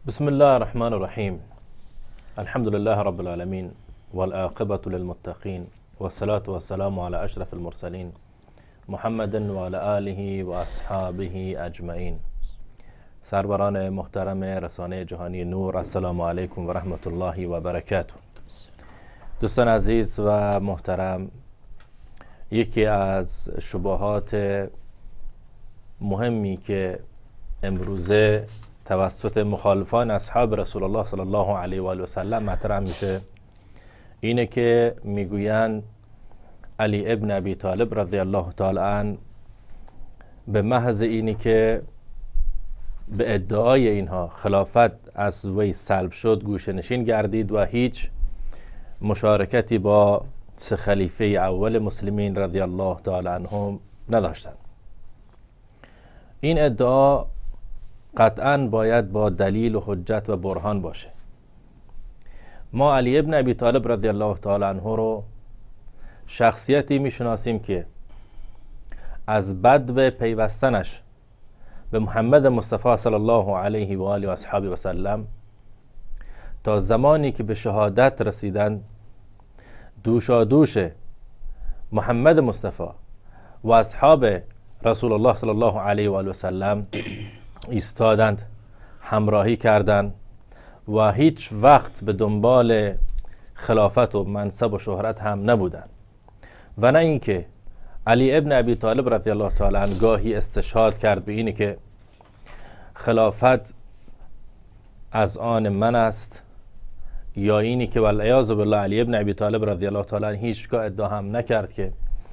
بسم الله الرحمن الرحیم. الحمد لله رب العالمین والعاقبة للمتقین والصلاة والسلام على اشرف المرسلین محمد وعلى آله و اصحابه اجمعین. سروران محترم رسانه جهانی نور، السلام علیکم و رحمت الله و برکاته. دوستان عزیز و محترم، یکی از شبهات مهمی که امروزه توسط مخالفان اصحاب رسول الله صلی الله علیه و آله و سلم مطرح میشه اینه که میگویند علی ابن ابی طالب رضی الله تعالی عنه به محض اینی که به ادعای اینها خلافت از وی سلب شد گوشه نشین گردید و هیچ مشارکتی با سه خلیفه اول مسلمین رضی الله تعالی عنهم نداشتند. این ادعا قطعا باید با دلیل و حجت و برهان باشه. ما علی ابن ابی طالب رضی الله تعالی عنه رو شخصیتی میشناسیم که از بدو پیوستنش به محمد مصطفی صلی الله علیه و آله و اصحابه و سلم تا زمانی که به شهادت رسیدن دوشادوش محمد مصطفی و اصحاب رسول الله صلی الله علیه و آله و سلم ایستادند، همراهی کردند و هیچ وقت به دنبال خلافت و منصب و شهرت هم نبودند و نه اینکه علی ابن ابی طالب رضی الله تعالی عنه گاهی استشهاد کرد به اینه که خلافت از آن من است، یا اینی که والعیاذ بالله علی ابن ابی طالب رضی الله تعالی عنه هیچگاه ادعا هم نکرد که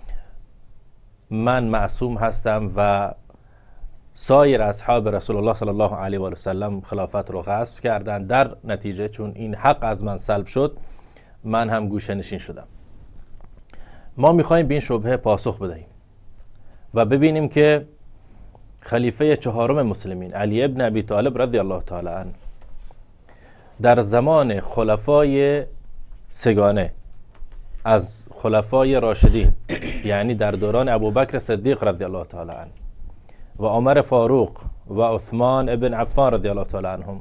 من معصوم هستم و سایر اصحاب رسول الله صلی الله علیه و سلم خلافت رو غصب کردند. در نتیجه چون این حق از من سلب شد من هم گوشه نشین شدم. ما میخوایم به این شبهه پاسخ بدهیم و ببینیم که خلیفه چهارم مسلمین علی ابن ابی طالب رضی الله تعالی عنه در زمان خلفای سگانه از خلفای راشدین یعنی در دوران ابوبکر صدیق رضی الله تعالی عنه و عمر فاروق و عثمان ابن عفان رضی الله تعالی عنهم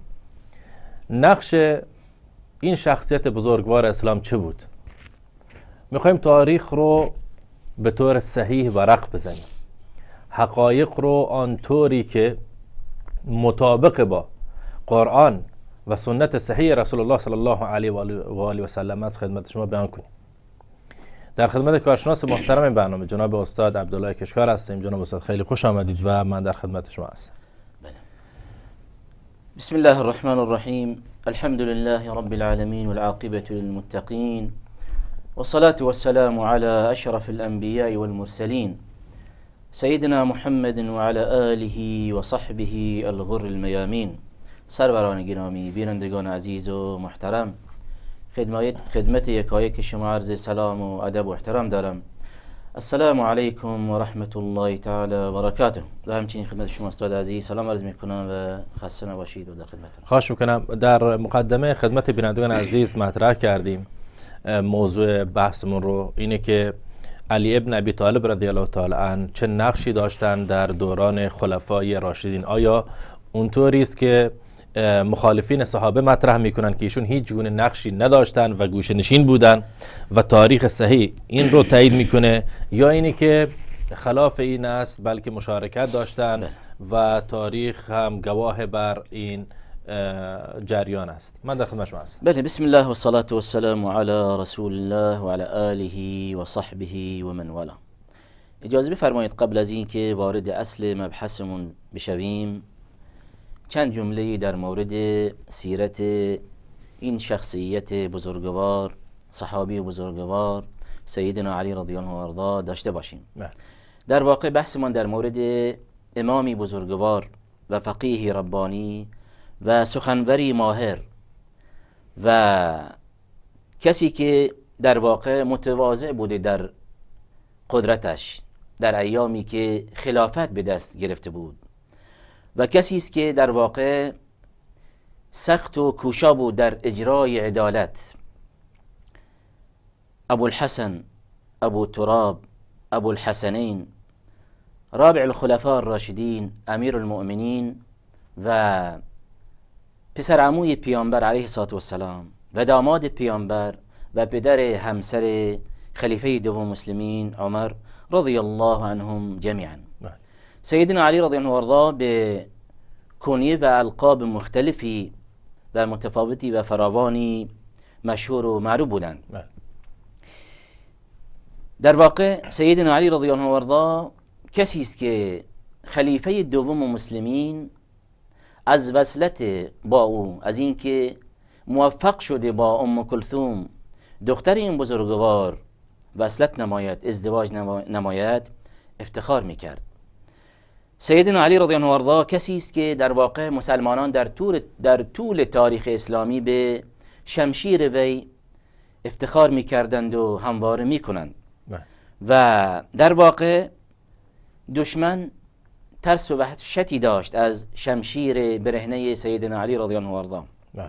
نقش این شخصیت بزرگوار اسلام چه بود؟ میخوایم تاریخ رو به طور صحیح ورق بزنیم، حقایق رو آنطوری که مطابق با قرآن و سنت صحیح رسول الله صلی الله علیه و آله و سلم از خدمت شما بیان کنیم. در خدمت کارشناس محترم این برنامه جناب استاد عبدالله کشکار هستیم. جناب استاد خیلی خوش آمدید و من در خدمت شما هستم. بله. بسم الله الرحمن الرحیم. الحمد لله رب العالمین والعاقبة للمتقین والصلاة والسلام على اشرف الانبیاء والمرسلین سیدنا محمد وعلى آله وصحبه الغر الميامين. سروران گرامی، بینندگان عزیز و محترم، خدمت یکایک شما عرض سلام و ادب و احترام دارم. السلام علیکم و رحمت الله تعالی و برکاته. و همچنین خدمت شما استاد عزیز سلام عرض میکنم و خسته نباشید و در خدمتتون. خواهش میکنم. در مقدمه خدمت بینندگان عزیز مطرح کردیم موضوع بحثمون رو، اینه که علی ابن ابی طالب رضی الله تعالی عنه چه نقشی داشتن در دوران خلفای راشدین. آیا اونطوری است که مخالفین صحابه مطرح میکنن که ایشون هیچ گونه نقشی نداشتن و گوشه نشین بودن و تاریخ صحیح این رو تایید میکنه، یا اینی که خلاف این است بلکه مشارکت داشتن و تاریخ هم گواه بر این جریان است؟ من در خدمت شما هستم. بله، بسم الله و الصلاة والسلام علی رسول الله و علی آله و صحبه و من والا. اجازه بفرمایید قبل از این که وارد اصل مبحثمون بشویم چند جمله در مورد سیرت این شخصیت بزرگوار، صحابی بزرگوار سیدنا علی رضی الله عنه و ارضاه داشته باشیم. در واقع بحثمان در مورد امامی بزرگوار و فقیه ربانی و سخنوری ماهر و کسی که در واقع متواضع بوده در قدرتش در ایامی که خلافت به دست گرفته بود و کسی است که در واقع سخت و کوشا بود در اجرای عدالت. ابو الحسن، ابو تراب، ابو الحسنین، رابع الخلفاء الراشدین، امیر المؤمنین و پسر عموی پیامبر علیه الصلاه و السلام و داماد پیامبر و پدر همسر خلیفه دوم مسلمین عمر رضی الله عنهم جمیعا. سیدنا علی رضی الله عنه و ارضاه به کنیه و القاب مختلفی و متفاوتی و فراوانی مشهور و معروف بودند. در واقع سیدنا علی رضی الله عنه و ارضاه کسی است که خلیفه دوم مسلمین از وصلت با او، از اینکه موفق شده با ام کلثوم دختر این بزرگوار وصلت نماید، ازدواج نماید، افتخار میکرد. سیدنا علی رضی الله عنه و ارضاه کسی است که در واقع مسلمانان در طول تاریخ اسلامی به شمشیر وی افتخار میکردند و همواره میکنند و در واقع دشمن ترس و وحشتی داشت از شمشیر برهنه سیدنا علی رضی الله عنه و ارضاه.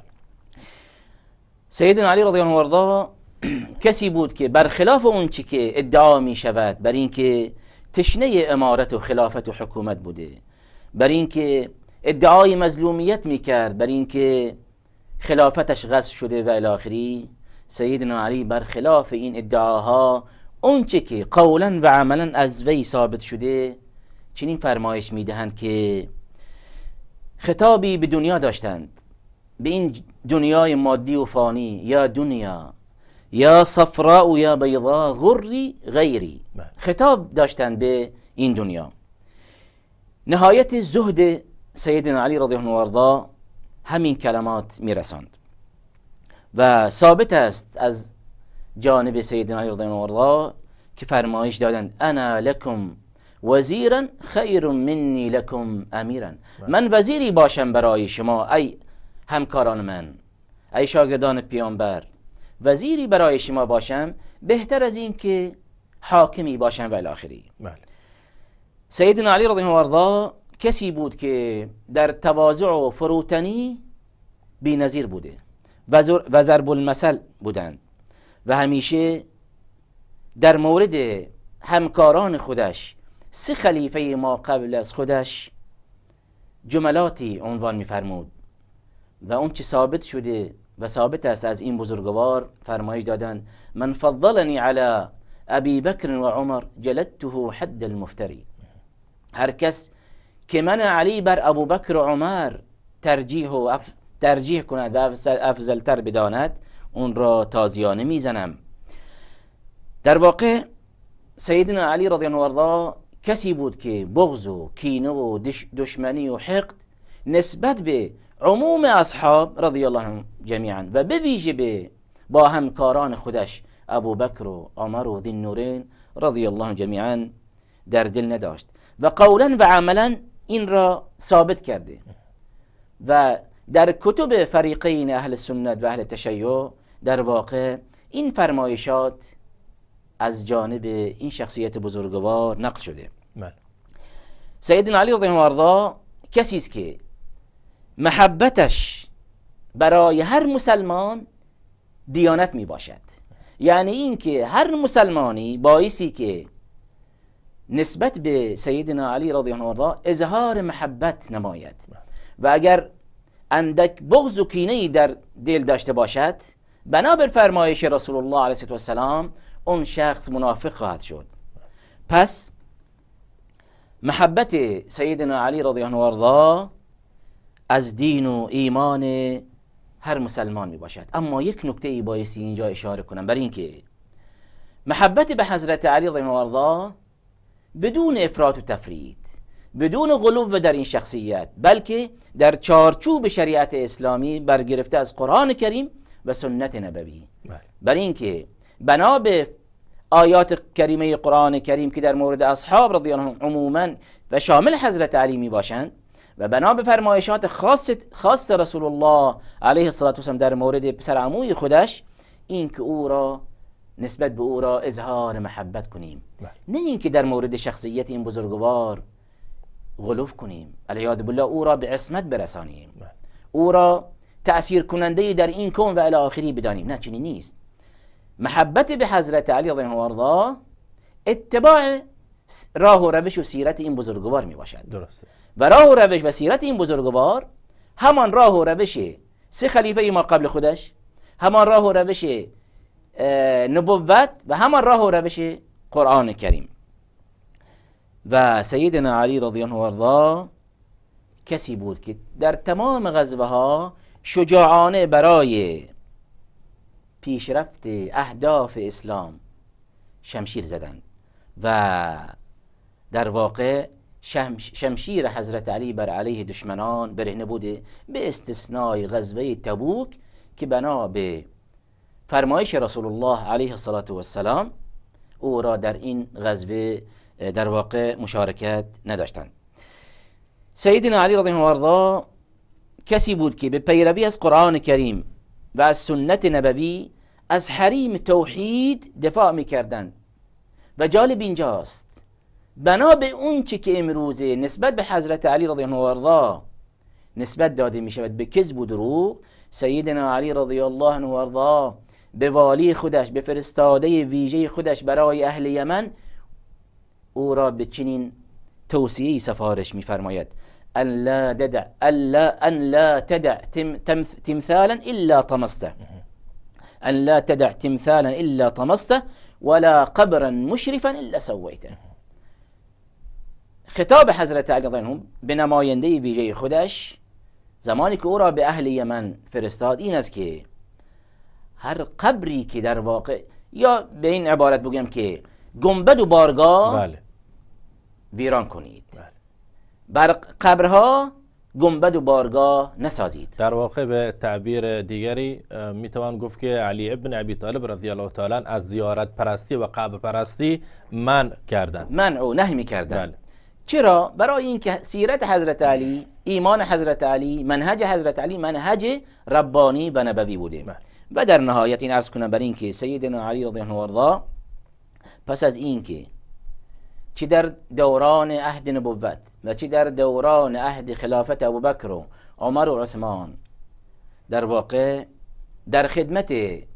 سیدنا علی رضی الله عنه و ارضاه کسی بود که برخلاف اون چی که ادعا می شود بر اینکه تشنه امارت و خلافت و حکومت بوده، بر اینکه ادعای مظلومیت می کرد، بر اینکه خلافتش غصب شده و الی آخری، سیدنا علی برخلاف این ادعاها اون چی که قولا و عملا از وی ثابت شده چنین فرمایش میدهند که خطابی به دنیا داشتند، به این دنیای مادی و فانی: یا دنیا یا صفراء و یا بیضاء غری غیری. خطاب داشتند به این دنیا. نهایت زهد سیدنا علی رضی الله عنه و ارضاه همین کلمات میرساند و ثابت است از جانب سیدنا علی رضی الله عنه و ارضاه که فرمایش دادند: انا لکم وزیرا خیر منی لکم امیرا. من وزیری باشم برای شما ای همکاران من، ای شاگردان پیامبر، وزیری برای شما باشم بهتر از این که حاکمی باشم و الی آخری. سیدنا علی رضی الله عنه و ارضاه کسی بود که در تواضع و فروتنی بی‌نظیر بوده و ضرب المثل بودند و همیشه در مورد همکاران خودش، سه خلیفه ما قبل از خودش، جملاتی عنوان می‌فرمود و اون چه ثابت شده و ثابت است از این بزرگوار فرمایش دادند: من فضلنی علی ابی بکر و عمر جلدته حد المفتری. هر کس که من علی بر ابو بکر و عمر ترجیح کند و افضلتر بداند، اون را تازیانه میزنم. در واقع سیدنا علی رضی الله عنه و ارضاه کسی بود که بغض و کینه و دشمنی و حقد نسبت به عموم اصحاب رضی الله عنهم جمیعا و به ویژه با همکاران خودش ابو بکر و عمر و ذی النورین رضی الله عنهم جمیعا در دل نداشت و قولا و عملا این را ثابت کرده و در کتب فریقین اهل سنت و اهل تشیع در واقع این فرمایشات از جانب این شخصیت بزرگوار نقل شده. سیدنا علی رضی الله عنه و ارضاه کسی است که محبتش برای هر مسلمان دیانت می باشد، یعنی این که هر مسلمانی بایستی که نسبت به سیدنا علی رضی الله عنه و ارضاه اظهار محبت نماید و اگر اندک بغض و کینه‌ای در دل داشته باشد، بنابر فرمایش رسول الله علیه السلام اون شخص منافق خواهد شد. پس محبت سیدنا علی رضی الله عنه و ارضاه از دین و ایمان هر مسلمان می باشد. اما یک نکته ای بایستی اینجا اشاره کنم، برای اینکه محبت به حضرت علی رضی الله عنه و ارضاه بدون افراط و تفرید، بدون غلو در این شخصیت، بلکه در چارچوب شریعت اسلامی برگرفته از قرآن کریم و سنت نبوی، برای اینکه بنا به آیات کریمه قرآن کریم که در مورد اصحاب رضی الله عنهم عموما و شامل حضرت علی می باشند و بنا به فرمایشات خاص رسول الله علیه الصلاة والسلام در مورد پسر عموی خودش، این که او را نسبت به او را اظهار محبت کنیم، نه اینکه در مورد شخصیت این بزرگوار غلو کنیم، علیاذ بالله او را به عصمت برسانیم، او را تأثیر کننده در این کون و الی آخری بدانیم. نه، چنین نیست. محبت به حضرت علی رضی الله عنه و ارضاه اتباع راه و روش و سیرت این بزرگوار می باشد. درسته. و راه و روش و سیرت این بزرگوار همان راه و روش سه خلیفه ما قبل خودش، همان راه و روش نبوت و همان راه و روش قرآن کریم. و سیدنا علی رضی الله عنه کسی بود که در تمام غزوه ها شجاعانه برای پیشرفت اهداف اسلام شمشیر زدند و در واقع شمشیر حضرت علی بر علیه دشمنان برهنه بوده، به استثنای غزوه تبوک که بنا به فرمایش رسول الله علیه الصلاة والسلام او را در این غزوه در واقع مشارکت نداشتند. سیدنا علی رضی الله عنه کسی بود که به پیروی از قرآن کریم و از سنت نبوی از حریم توحید دفاع میکردند. و جالب اینجاست بنا به اون چی که امروزه نسبت به حضرت علی رضی الله عنه نسبت داده می شود به کذب و دروغ، سیدنا علی رضی الله عنه به والی خودش، به فرستاده ویژه خودش برای اهل یمن او را به چنین توصیه‌ای سفارش می‌فرماید: ان لا تدع تمثالا الا طمسته، ان لا تدع تمثالا الا طمسته ولا قبرا مشرفا الا سویته. خطاب حضرت علی رضی الله عنه به نماینده ویژه خودش زمانی که او را به اهل یمن فرستاد این است که هر قبری که در واقع، یا به این عبارت بگم که گنبد و بارگاه ویران کنید، بر قبرها گنبد و بارگاه نسازید. در واقع به تعبیر دیگری میتوان گفت که علی ابن ابی طالب رضی الله تعالی از زیارت پرستی و قبر پرستی منع کردند، منع و نهی میکردند. چرا؟ برای اینکه سیرت حضرت علی، ایمان حضرت علی، منهج حضرت علی منهج ربانی و نبوی بوده. و در نهایت این عرض کنم بر این که سیدنا علی رضی الله عنه پس از این که چی در دوران عهد نبوت و چی در دوران عهد خلافت ابوبکر و عمر و عثمان در واقع در خدمت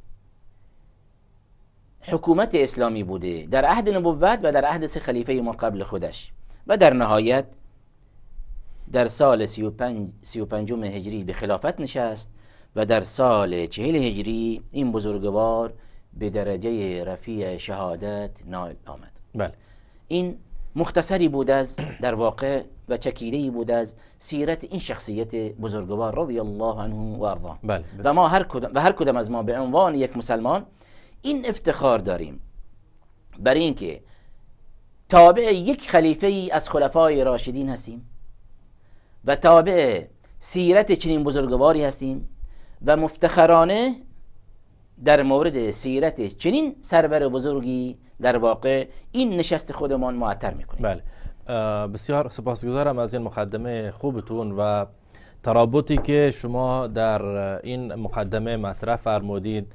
حکومت اسلامی بوده، در عهد نبوت و در عهد سه خلیفه ما قبل خودش، و در نهایت در سال 35 هجری به خلافت نشست و در سال 40 هجری این بزرگوار به درجه رفیع شهادت نائل آمد. بله. این مختصری بود از در واقع و چکیده‌ای بود از سیرت این شخصیت بزرگوار رضی الله عنه و ارضاه. بله. و ما هر کدام از ما به عنوان یک مسلمان این افتخار داریم بر این که تابع یک خلیفه ای از خلفای راشدین هستیم و تابع سیرت چنین بزرگواری هستیم و مفتخرانه در مورد سیرت چنین سرور بزرگی در واقع این نشست خودمان معطر میکنیم. بله. بسیار سپاسگزارم از این مقدمه خوبتون و ترابطی که شما در این مقدمه مطرح فرمودید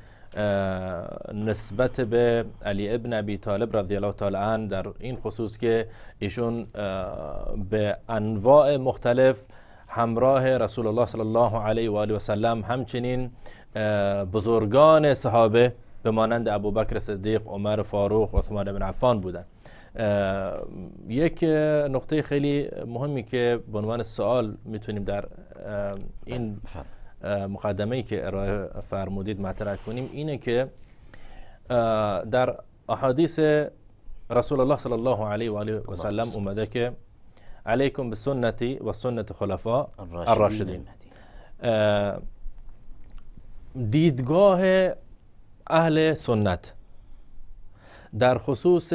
نسبت به علی ابن ابی طالب رضی الله تعالی عنه، در این خصوص که ایشون به انواع مختلف همراه رسول الله صلی الله علیه و آله و سلم، همچنین بزرگان صحابه به مانند ابوبکر صدیق، عمر فاروق، عثمان بن عفان بودند. یک نقطه خیلی مهمی که به عنوان سوال میتونیم در این مقدمه‌ای که ارائه فرمودید مطرح کنیم اینه که در احادیث رسول الله صلی الله علیه و آله و سلم اومده که علیکم بسنتی و سنت خلفاء الراشدین. دیدگاه اهل سنت در خصوص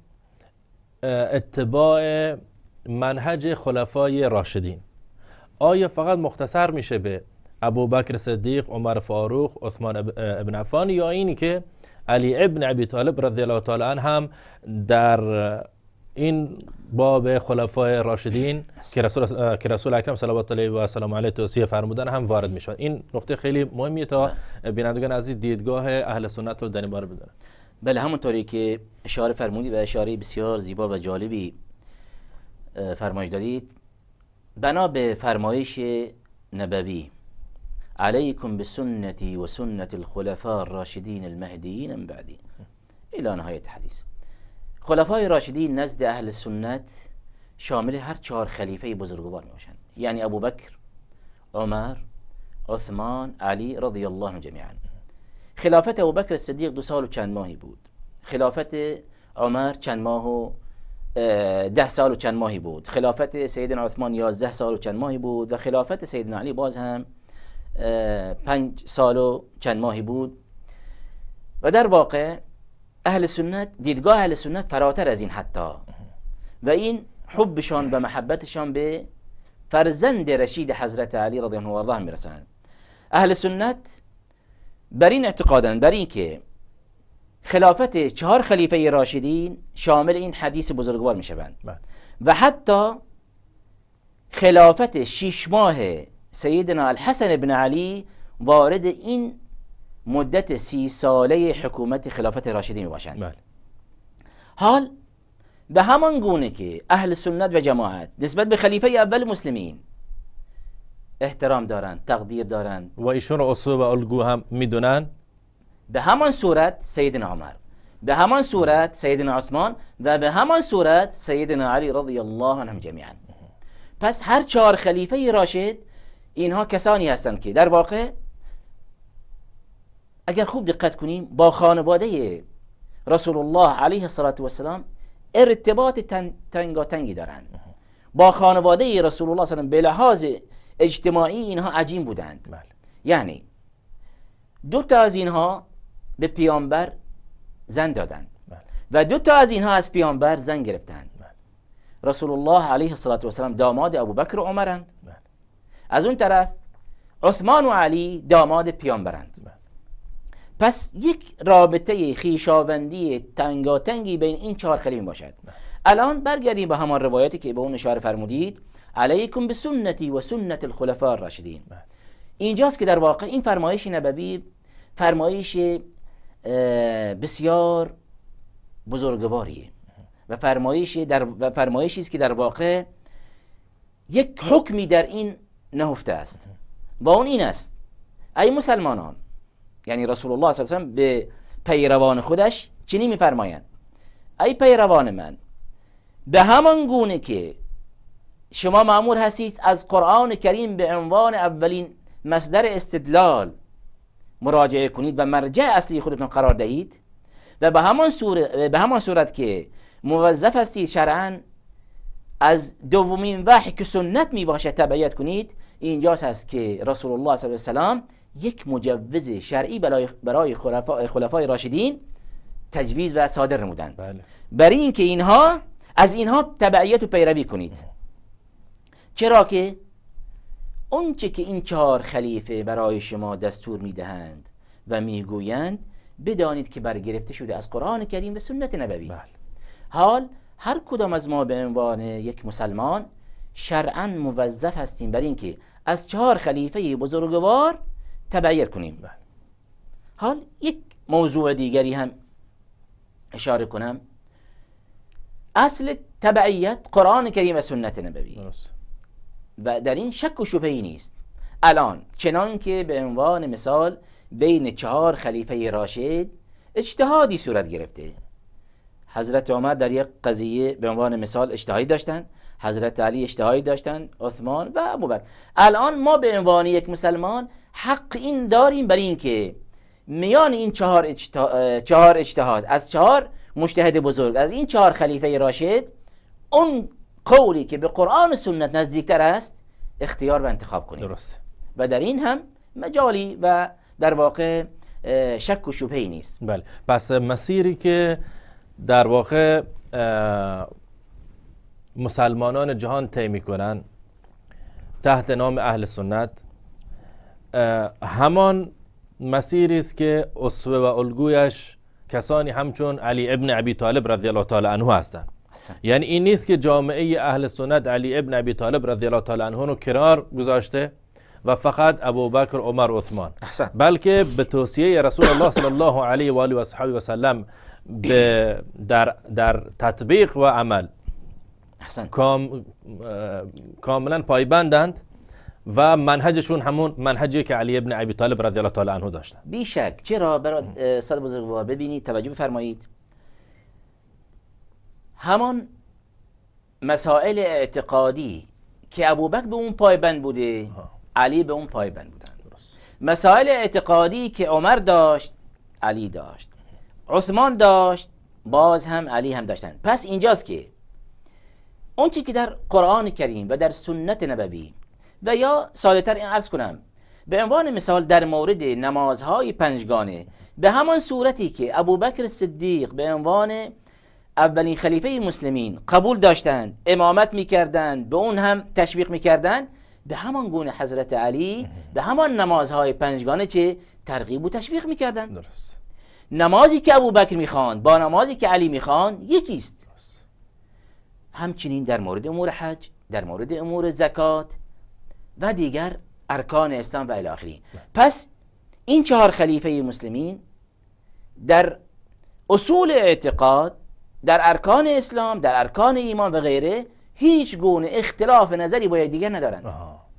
اتباع منهج خلفای راشدین آیا فقط مختصر میشه به ابوبکر صدیق، عمر فاروق، عثمان ابن عفان، یا اینی که علی ابن ابی طالب رضی الله تعالی عنه هم در این باب خلفای راشدین که رسول اکرم صلوات الله و سلام علیه توصیه فرمودن هم وارد میشود؟ این نقطه خیلی مهمیه تا بینندگان عزیز دیدگاه اهل سنت رو در این باره بدونن. بله، همونطوری که اشاره فرمودید و اشاره بسیار زیبا و جالبی فرمایش دادید، بنا به فرمایش نبوی علیکم بسنتی و سنت الخلفاء الراشدین المهدیین من بعدی الی نهایت حدیث. خلفای راشدین نزد اهل سنت شامل هر 4 خلیفه بزرگوار می باشند، یعنی ابوبکر، عمر، عثمان، علی رضی الله عنهم جمیعا. خلافت ابوبکر صدیق 2 سال و چند ماهی بود. خلافت عمر چند ماه و 10 سال و چند ماهی بود. خلافت سیدنا عثمان 11 سال و چند ماهی بود و خلافت سیدنا علی باز هم 5 سال و چند ماهی بود. و در واقع اهل سنت، دیدگاه اهل سنت فراتر از این حتی، و این حبشان و محبتشان به فرزند رشید حضرت علی رضی الله عنه میرسند. اهل سنت بر این اعتقادند، بر این که خلافت 4 خلیفه راشدین شامل این حدیث بزرگوار میشوند و حتی خلافت 6 ماه سیدنا الحسن بن علی وارد این مدت 30 ساله حکومت خلافت راشدین میباشند. حال به همان گونه که اهل سنت و جماعت نسبت به خلیفه اول مسلمین احترام دارند، تقدیر دارند و ایشون رو اسوه و الگو هم میدونن، به همان صورت سیدنا عمر، به همان صورت سیدنا عثمان و به همان صورت سیدنا علی رضی الله عنهم جمیعا. پس هر 4 خلیفه راشد اینها کسانی هستند که در واقع اگر خوب دقت کنیم با خانواده رسول الله علیه الصلاة و السلام ارتباط تنگاتنگی دارند. با خانواده رسول الله صلی الله علیه و آله به لحاظ اجتماعی اینها عجین بودند. یعنی 2 تا از اینها به پیامبر زن دادند و 2 تا از اینها از پیامبر زن گرفتند. رسول الله علیه الصلاة و السلام داماد ابوبکر و عمرند، از اون طرف عثمان و علی داماد پیامبرند. پس یک رابطه خویشاوندی تنگاتنگی بین این 4 خلیفه باشد. الان برگردیم به همان روایتی که به اون اشاره فرمودید، علیکم بسنتی و سنت الخلفاء الراشدین. اینجاست که در واقع این فرمایش نبوی فرمایش بسیار بزرگواریه و فرمایشی است که در واقع یک حکمی در این نهفته است و اون این است: ای مسلمانان، یعنی رسول الله صلی الله علیه و سلم به پیروان خودش چنین میفرمایند: ای پیروان من، به همان گونه که شما مأمور هستید از قرآن کریم به عنوان اولین مصدر استدلال مراجعه کنید و مرجع اصلی خودتون قرار دهید و به همان صورت که موظف هستید شرعاً از دومین وحی که سنت می باشد تبعیت کنید، اینجاست هست که رسول الله صلی الله علیه و سلم یک مجوز شرعی برای خلفای راشدین تجویز و صادر نمودند برای اینکه از اینها تبعیت و پیروی کنید. چرا که اونچه که این 4 خلیفه برای شما دستور میدهند و میگویند بدانید که برگرفته شده از قرآن کریم و سنت نبوی. حال هر کدام از ما به عنوان یک مسلمان شرعاً موظف هستیم بر اینکه از 4 خلیفه بزرگوار تبعیت کنیم. حال یک موضوع دیگری هم اشاره کنم. اصل تبعیت قرآن کریم و سنت نبوی و در این شک و شبهه‌ای نیست. الان چنان که به عنوان مثال بین 4 خلیفه راشد اجتهادی صورت گرفته، حضرت عمر در یک قضیه به عنوان مثال اجتهادی داشتند، حضرت علی اجتهادی داشتند، عثمان و ابوبکر. الان ما به عنوان یک مسلمان حق این داریم بر این که میان این 4 اجتهاد از 4 مجتهد بزرگ، از این 4 خلیفه راشد، اون قولی که به قرآن و سنت نزدیکتر است اختیار و انتخاب کنیم. درست. و در این هم مجالی و در واقع شک و شبهه‌ای نیست. بله. پس مسیری که در واقع مسلمانان جهان طی می‌کنند تحت نام اهل سنت همان مسیری است که اسوه و الگویش کسانی همچون علی ابن ابی طالب رضی الله تعالی عنه هستند. یعنی این نیست که جامعه اهل سنت علی ابن ابی طالب رضی الله تعالی عنه رو کنار گذاشته و فقط ابوبکر، عمر، عثمان، بلکه به توصیه رسول الله صلی الله علیه و آله و اصحابه و سلم در تطبیق و عمل کاملا پایبندند و منهجشون همون منهجی که علی ابن ابی طالب رضی الله تعالی عنه داشتن. بیشک. چرا؟ برای استاد بزرگوار ببینید، توجه بفرمایید، همان مسائل اعتقادی که ابوبکر به اون پایبند بوده، علی به اون پایبند بودن. مسائل اعتقادی که عمر داشت علی داشت، عثمان داشت، باز هم علی هم داشتن. پس اینجاست که اون چی که در قرآن کریم و در سنت نبوی و یا ساده‌تر این عرض کنم به عنوان مثال در مورد نمازهای پنجگانه، به همان صورتی که ابوبکر صدیق به عنوان اولین خلیفه مسلمین قبول داشتند، امامت میکردند، به اون هم تشویق میکردند، به همان گونه حضرت علی به همان نمازهای پنجگانه چه ترغیب و تشویق میکردند. درست. نمازی که ابوبکر میخواند با نمازی که علی میخواند یکیست. همچنین در مورد امور حج، در مورد امور زکات و دیگر ارکان اسلام و الی آخره. پس این 4 خلیفه مسلمین در اصول اعتقاد، در ارکان اسلام، در ارکان ایمان و غیره هیچ گونه اختلاف نظری با دیگر ندارند.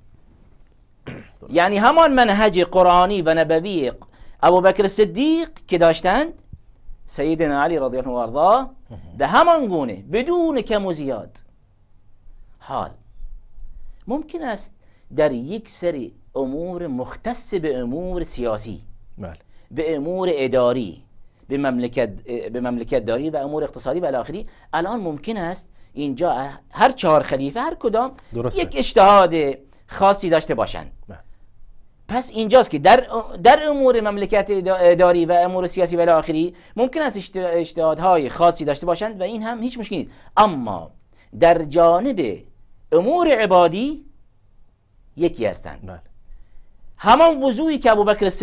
یعنی همان منهج قرآنی و نبوی ابوبکر صدیق که داشتند، سیدنا علی رضی الله عنه و ارضاه به همان گونه بدون کم و زیاد. حال ممکن است در یک سری امور مختص به امور سیاسی، به امور اداری، به مملکت داری و امور اقتصادی و الی آخره، الان ممکن است اینجا هر 4 خلیفه هر کدام یک اجتهاد خاصی داشته باشند. پس اینجاست که در امور مملکت اداری و امور سیاسی و الی آخره ممکن است اجتهادهای خاصی داشته باشند و این هم هیچ مشکلی نیست. اما در جانب امور عبادی یکی هستند. همان وضوعی که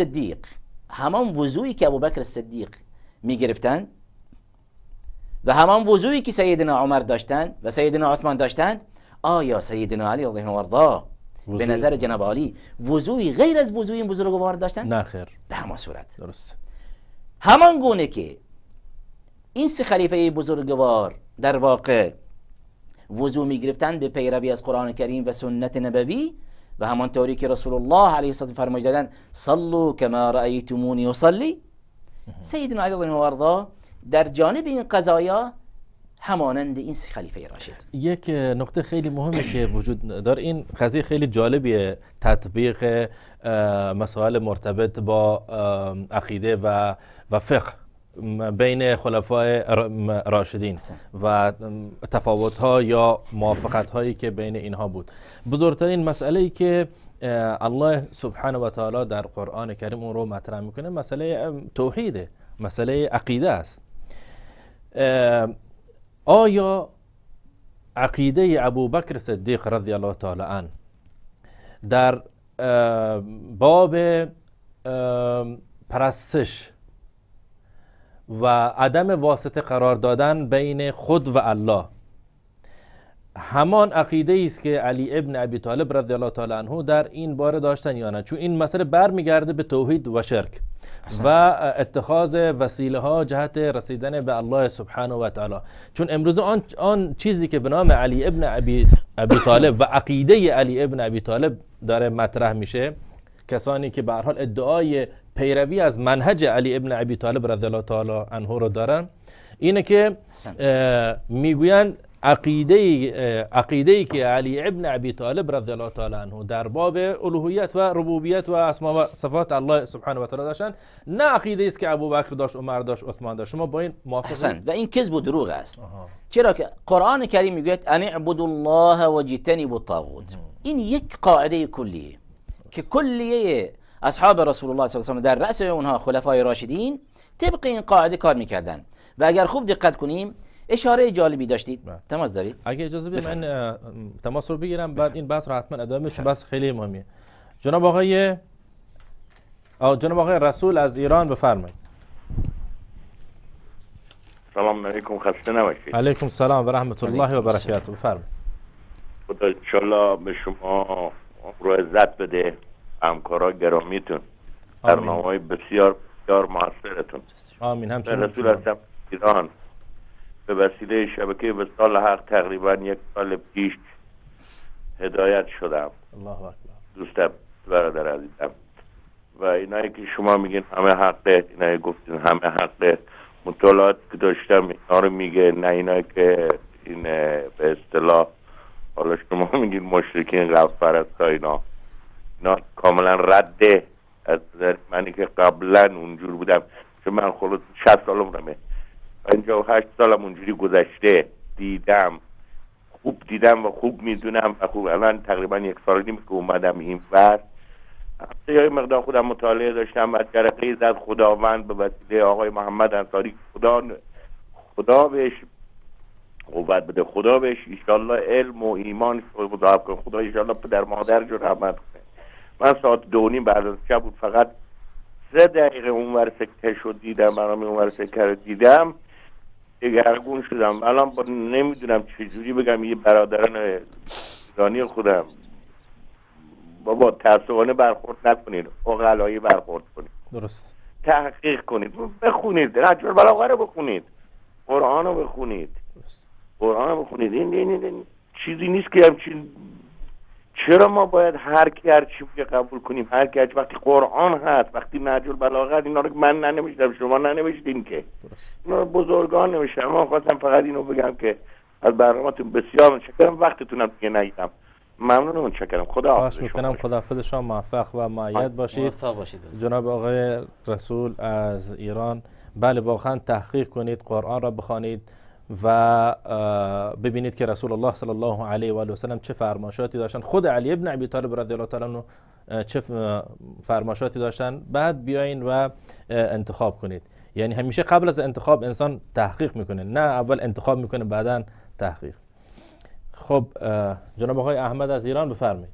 ابوبکر صدیق می گرفتند و همان وضوعی که سیدنا عمر داشتند و سیدنا عثمان داشتند، آیا سیدنا علی رضی الله عنه و ارضاه به نظر جناب عالی وضوعی غیر از وضوع این بزرگوار داشتند؟ نه خیر. به همان صورت درست. همان گونه که این 3 خلیفه بزرگوار در واقع وضوع می گرفتند به پیروی از قرآن کریم و سنت نبوی و همانطوری که رسول الله علیه الصلاه فرمایش دادن صلوا کما رأیتمونی اصلی، سیدنا علی رضی الله عنه و ارضاه در جانب این قضایا همانند این 3 خلیفه راشد. یک نکته خیلی مهمی که وجود داره، این قضیه خیلی جالبیه، تطبیق مسائل مرتبط با عقیده و فقه بین خلفای راشدین و تفاوت‌ها یا موافقت‌هایی که بین اینها بود. بزرگترین مسئله‌ای که الله سبحانه و تعالی در قرآن کریم اون رو مطرح میکنه مسئله توحیده، مسئله عقیده است. آیا عقیده ابوبکر صدیق رضی الله تعالی عنه در باب پرستش و عدم واسطه قرار دادن بین خود و الله همان عقیده است که علی ابن ابی طالب رضی الله تعالی عنه در این باره داشتن یا نه؟ چون این مسئله برمیگرده به توحید و شرک و اتخاذ وسیله ها جهت رسیدن به الله سبحانه و تعالی. چون امروز آن چیزی که به نام علی ابن ابی طالب و عقیده علی ابن ابی طالب داره مطرح میشه، کسانی که به هر حال ادعای پیروی از منهج علی ابن ابی طالب رضی الله تعالی عنه رو دارن، اینه که میگویند عقیده‌ای که علی ابن ابی طالب رضی الله تعالی عنه در باب الوهیت و ربوبیت و اسما و صفات الله سبحانه و تعالی داشتن، نه عقیده است که ابوبکر داشت، عمر داشت، عثمان داشت. شما با این موافقید؟ و این کذب و دروغ است. چرا که قرآن کریم میگه ان اعبدوا الله واجتنبوا الطاغوت. این یک قاعده کلیه که کلیه اصحاب رسول الله صلی الله علیه و آله در رأس اونها خلفای راشدین طبق این قاعده کار میکردن. و اگر خوب دقت کنیم اشاره جالبی داشتید. تماس دارید؟ اگه اجازه بدید من تماس رو بگیرم، بعد این بحث رو حتما ادامه میشه، بحث خیلی مهمیه. جناب آقای رسول از ایران بفرمایید. سلام علیکم، خسته نباشید. علیکم السلام و رحمت الله و برکاته. بفرمایید. خدا ان شاءالله به شما رو عزت بده، همکارا گرامیتون، برنامه‌های بسیار بسیار موثرتون. آمین. همچنین. رسول هستم ایران. به وسیله شبکه وصال حق تقریبا 1 سال پیش هدایت شدم. الله اکبر. دوستم، برادر عزیزم، و اینایی که شما میگین همه حقه، اینایی گفتین همه حقه، مطالعات که داشتم اینا رو میگه، نه اینایی که این به اصطلاح حالا شما میگین مشرکین قبل پرستا اینا، اینا کاملا رده از منی که قبلا اونجور بودم، چون من خلوص 60 سال عمرمه، 58 سالم اونجوری گذشته، دیدم، خوب دیدم و خوب میدونم و خوب الان تقریبا 1 سال نیم که اومدم این ور، یه مقدار خودم مطالعه داشتم و جرقه زد خداوند به وسیله آقای محمد انصاری، خدا بهش قوت بده، خدا بهش ایشالله علم و ایمان مضاعف کنه، خدا ایشالله پدر مادر جو رحمت کنه. من ساعت 2:30 بعد از شب بود، فقط 3 دقیقه اونور سکته شد دیدم، برام اونور سکته رو دیدم، دگرگون شدم. الان نمیدونم چجوری بگم، یه برادران ایرانی خودم، بابا تأسفانه برخورد نکنید، عقلایی برخورد کنید، درست، تحقیق کنید، بخونید، نهج البلاغه رو بخونید، قرآن رو بخونید، قرآن رو بخونید. این چیزی نیست که همچین. چرا ما باید هر کی هر چی قبول کنیم؟ هر کی وقتی قرآن هست، وقتی نهج البلاغه هست، اینا رو من ننوشتم، شما ننوشتین که، اینا بزرگان نوشتن. من خواستم فقط اینو بگم که از برنامه‌تون بسیار متشکرم، وقتتونم دیگه نگیرم. ممنونم، متشکرم. خدا خواهش میکنم. خداحافظ شما، موفق و مؤید باشید. موفق باشید جناب آقای رسول از ایران، بله واقعا تحقیق کنید، قرآن را بخوانید و ببینید که رسول الله صلی الله علیه و آله و سلم چه فرمایشاتی داشتن، خود علی ابن ابی طالب رضی الله تعالی عنه چه فرمایشاتی داشتن، بعد بیاین و انتخاب کنید. یعنی همیشه قبل از انتخاب انسان تحقیق میکنه، نه اول انتخاب میکنه بعداً تحقیق. خب جناب آقای احمد از ایران بفرمایید.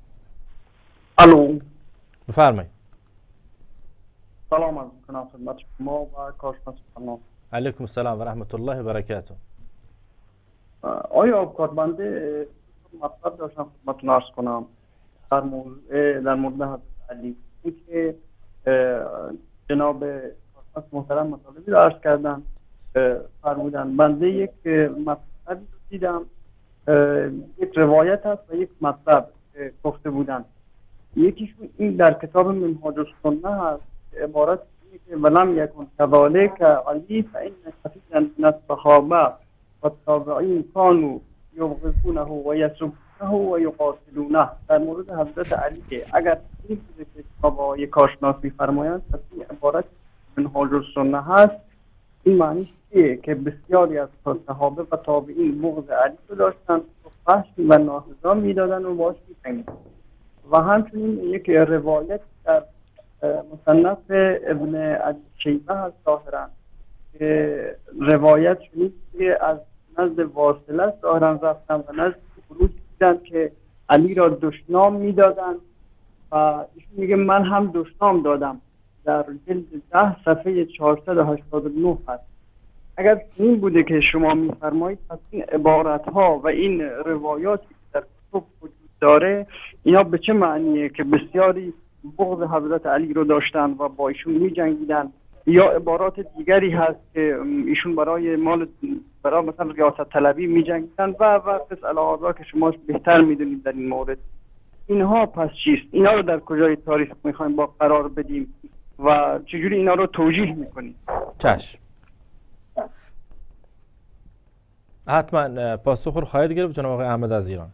الو، بفرمایید. سلام عرض می‌کنم خدمت شما و کارشناسان. علیکم السلام و رحمت الله و برکاته. آیا کاربنده مطلب داشتم خدمتتون عرض کنم در مورد حضرت علی، که جناب کارشناس محترم مطالبی رو عرض کردن، فرمودن بنده یک مطلب دیدم، یک روایت هست و یک مطلب گفته بودن. یکیشون این در کتاب منهاج السنه هست، عبارت اینه که ولم یکن کذالک علی فإن کثیرا من الصحابه والتابعین کانوا یبغضونه و یسبونه و یقاتلونه. در مورد حضرت علی که اگر این بوده که با یک کارشناس می‌فرمایند، پس این عبارت منهاج السنه هست. این معنیش چیه؟ که بسیاری از صحابه و تابعین بغض علی رو داشتن و فحش و ناهضا میدادن و باش می‌جنگیدن. و همچنین یک روایت در مصنف ابن ابی شیبه هست ظاهرا، که روایت شنید که از نزد واصله ظاهرا رفتن و نزد خروج دیدن که علی را دشنام میدادن و ایشون میگه من هم دشنام دادم، در جلد 10 صفحه 489 هست. اگر این بوده که شما میفرمایید، پس این عبارت ها و این روایاتی که در کتب وجود داره، اینا به چه معنیه که بسیاری بغض حضرت علی رو داشتن و با ایشون می جنگیدن، یا عبارات دیگری هست که ایشون برای مثلا ریاست طلبی می جنگیدن و قص الاعضا که شما بهتر می دونید در این مورد. اینها پس چیست؟ اینا رو در کجای تاریخ می خوایم با قرار بدیم و چجوری اینا رو توجیه می کنید؟ چشم، حتما پاسخ رو خواهید گرفت جناب آقای احمد از ایران.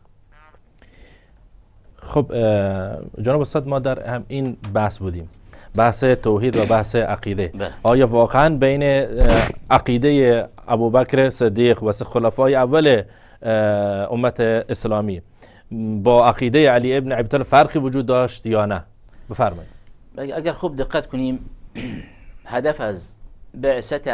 خب جناب استاد، ما در هم این بحث بودیم، بحث توحید و بحث عقیده. آیا واقعا بین عقیده ابوبکر صدیق و خلفای اول امت اسلامی با عقیده علی ابن ابی طالب فرقی وجود داشت یا نه؟ بفرمایید. اگر خوب دقت کنیم، هدف از بعثت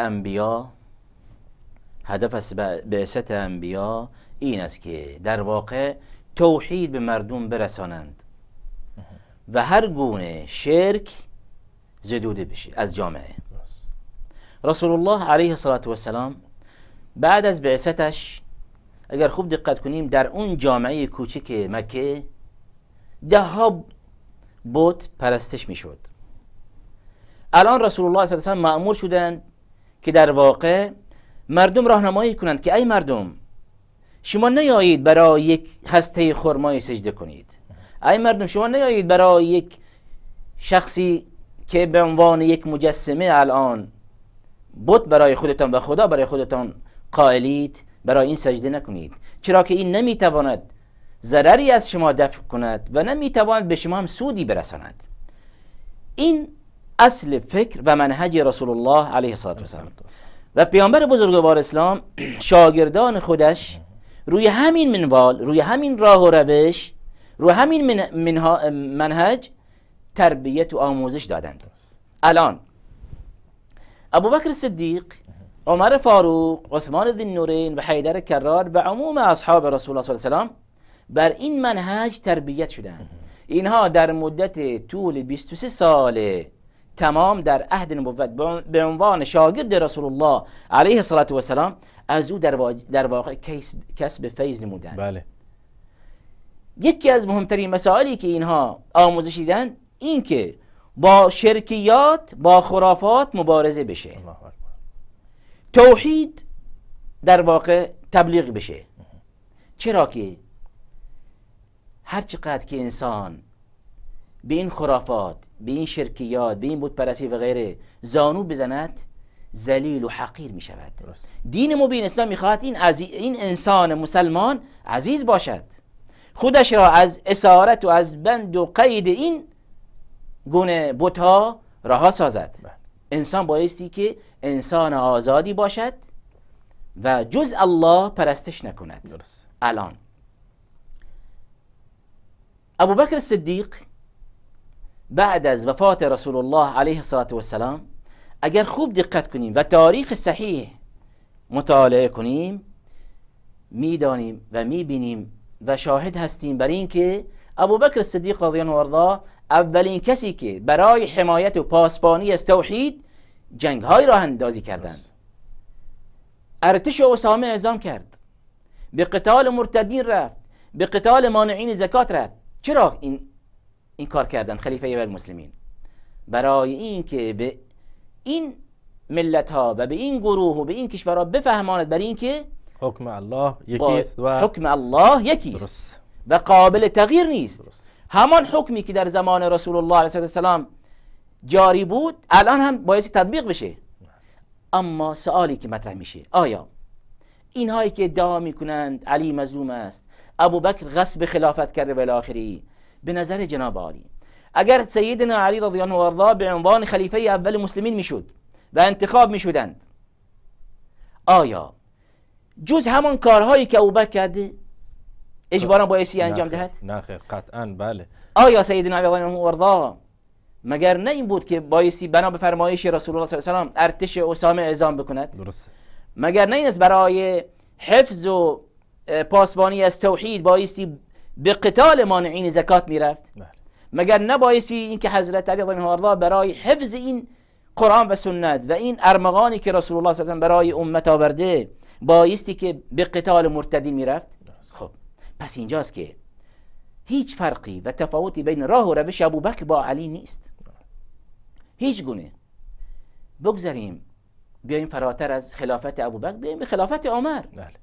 انبیا این است که در واقع توحید به مردم برسانند و هر گونه شرک زدوده بشه از جامعه. رسول الله علیه السلام بعد از بعثتش، اگر خوب دقت کنیم، در اون جامعه کوچک مکه 10 بت پرستش میشد. الان رسول الله صلی الله علیه و آله مأمور شدند که در واقع مردم راهنمایی کنند که ای مردم، شما نیایید برای یک هسته خرمای سجده کنید. ای مردم، شما نیایید برای یک شخصی که به عنوان یک مجسمه الان بت برای خودتان و خدا برای خودتان قائلید، برای این سجده نکنید، چرا که این نمیتواند ضرری از شما دفع کند و نمیتواند به شما هم سودی برساند. این اصل فکر و منهج رسول الله علیه الصلاة والسلام و پیامبر بزرگوار اسلام شاگردان خودش روی همین منوال، روی همین راه و روش، روی همین منهج تربیت و آموزش دادند. الان ابوبکر صدیق، عمر فاروق، عثمان ذی النورین و حیدر کرار و عموم اصحاب رسول الله صلی الله علیه و سلم بر این منهج تربیت شدند. اینها در مدت طول 23 سال تمام در عهد نبوت به عنوان شاگرد رسول الله علیه الصلاة و السلام از او در واقع کسب فیض نمودند. بله. یکی از مهمترین مسائلی که اینها آموزش دیدن این که با شرکیات، با خرافات مبارزه بشه، الله اکبر. توحید در واقع تبلیغ بشه. چرا که هر چقدر که انسان به این خرافات، به این شرکیات، به این بت پرستی و غیره زانو بزند، ذلیل و حقیر می شود. دین مبین اسلام میخواهد این انسان مسلمان عزیز باشد، خودش را از اسارت و از بند و قید این گونه بتها رها سازد. انسان بایستی که انسان آزادی باشد و جز الله پرستش نکند. درست. الان ابوبکر صدیق بعد از وفات رسول الله علیه الصلاة والسلام اگر خوب دقت کنیم و تاریخ صحیح مطالعه کنیم میدانیم و میبینیم و شاهد هستیم بر این که ابوبکر صدیق رضی الله عنه اولین کسی که برای حمایت و پاسبانی از توحید جنگ های راه اندازی کردند. ارتش اسامه اعزام کرد، به قتال مرتدین رفت، به قتال مانعین زکات رفت. چرا این کار کردند خلیفه المسلمین؟ برای این که به این ملت ها و به این گروه و به این کشورها بفهماند بر این که حکم الله یکیست و حکم الله یکیست و قابل تغییر نیست. درست. همان حکمی که در زمان رسول الله علیه السلام جاری بود الان هم باید تطبیق بشه. اما سوالی که مطرح میشه، آیا اینهایی که ادعا میکنند علی مظلوم است، ابوبکر غصب خلافت کرده و الاخری، به نظر جناب عالی اگر سیدنا علی رضی الله عنه به عنوان خلیفه اول مسلمین میشد و انتخاب میشدند، آیا جز همان کارهایی که ابوبکر کرده اجبارا بایستی انجام دهد؟ نه خیر، قطعا بله. آیا سیدنا علی رضی الله عنه مگر نه این بود که بایستی بنا به فرمایش رسول الله صلی الله علیه و سلم ارتش اسامه اعزام بکند؟ درست. مگر نه این است برای حفظ و پاسبانی از توحید بایستی به قتال مانعین زکات میرفت؟ مگر نبایستی این که حضرت علی رضی الله عنه برای حفظ این قرآن و سنت و این ارمغانی که رسول الله صلی الله علیه و برای امت آورده بایستی که به قتال مرتدین میرفت؟ خب پس اینجاست که هیچ فرقی و تفاوتی بین راه و روش ابوبکر با علی نیست، هیچ گونه. بگذاریم بیایم فراتر از خلافت ابوبکر، بیایم به خلافت عمر.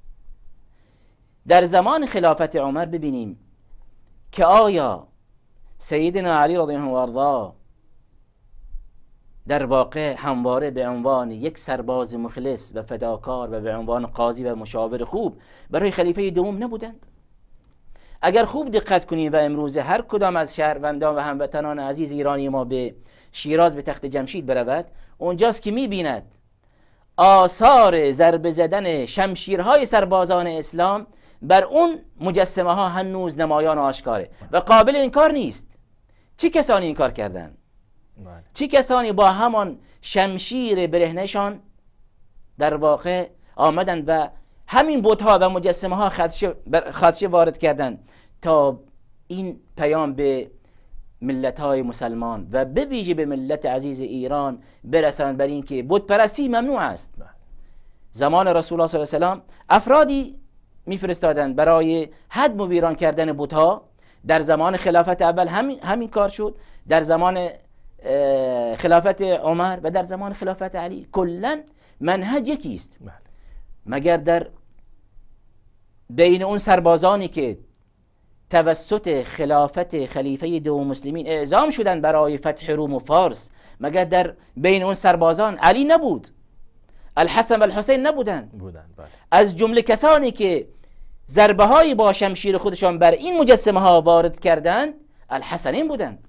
در زمان خلافت عمر ببینیم که آیا سیدنا علی رضی الله عنه در واقع همواره به عنوان یک سرباز مخلص و فداکار و به عنوان قاضی و مشاور خوب برای خلیفه دوم نبودند؟ اگر خوب دقت کنیم و امروز هر کدام از شهروندان و هموطنان عزیز ایرانی ما به شیراز به تخت جمشید برود، اونجاست که می‌بیند آثار ضربه زدن شمشیرهای سربازان اسلام بر اون مجسمه ها هنوز نمایان و آشکاره و قابل انکار نیست. چه کسانی این کار کردند؟ چه کسانی با همان شمشیر برهنه‌شان در واقع آمدند و همین بت‌ها و مجسمه ها خدشه وارد کردند تا این پیام به ملت‌های مسلمان و به ویژه به ملت عزیز ایران برسانند بر این که بت پرستی ممنوع است. زمان رسول الله صلی الله علیه و سلم افرادی میفرستادند برای هدم و ویران کردن بت‌ها. در زمان خلافت اول همین کار شد، در زمان خلافت عمر و در زمان خلافت علی کلا منهج یکی است. مگر در بین اون سربازانی که توسط خلافت خلیفه دوم مسلمین اعزام شدند برای فتح روم و فارس، مگر در بین اون سربازان علی نبود، الحسن و الحسین نبودند؟ بودند. بله. از جمله کسانی که ضربه هایی با شمشیر خودشان بر این مجسمه ها وارد کردند الحسنین بودند.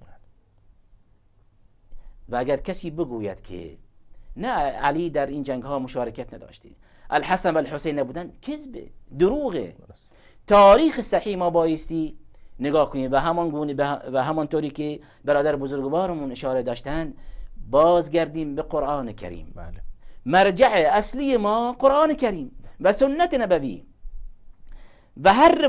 و اگر کسی بگوید که نه علی در این جنگ ها مشارکت نداشته، الحسن و الحسین نبودند، کذبه، دروغه. تاریخ صحیح ما بایستی نگاه کنیم و همان گونه و همان طوری که برادر بزرگوارمون اشاره داشتند بازگردیم به قرآن کریم. بله. مرجع اصلی ما قرآن کریم و سنت نبوی و هر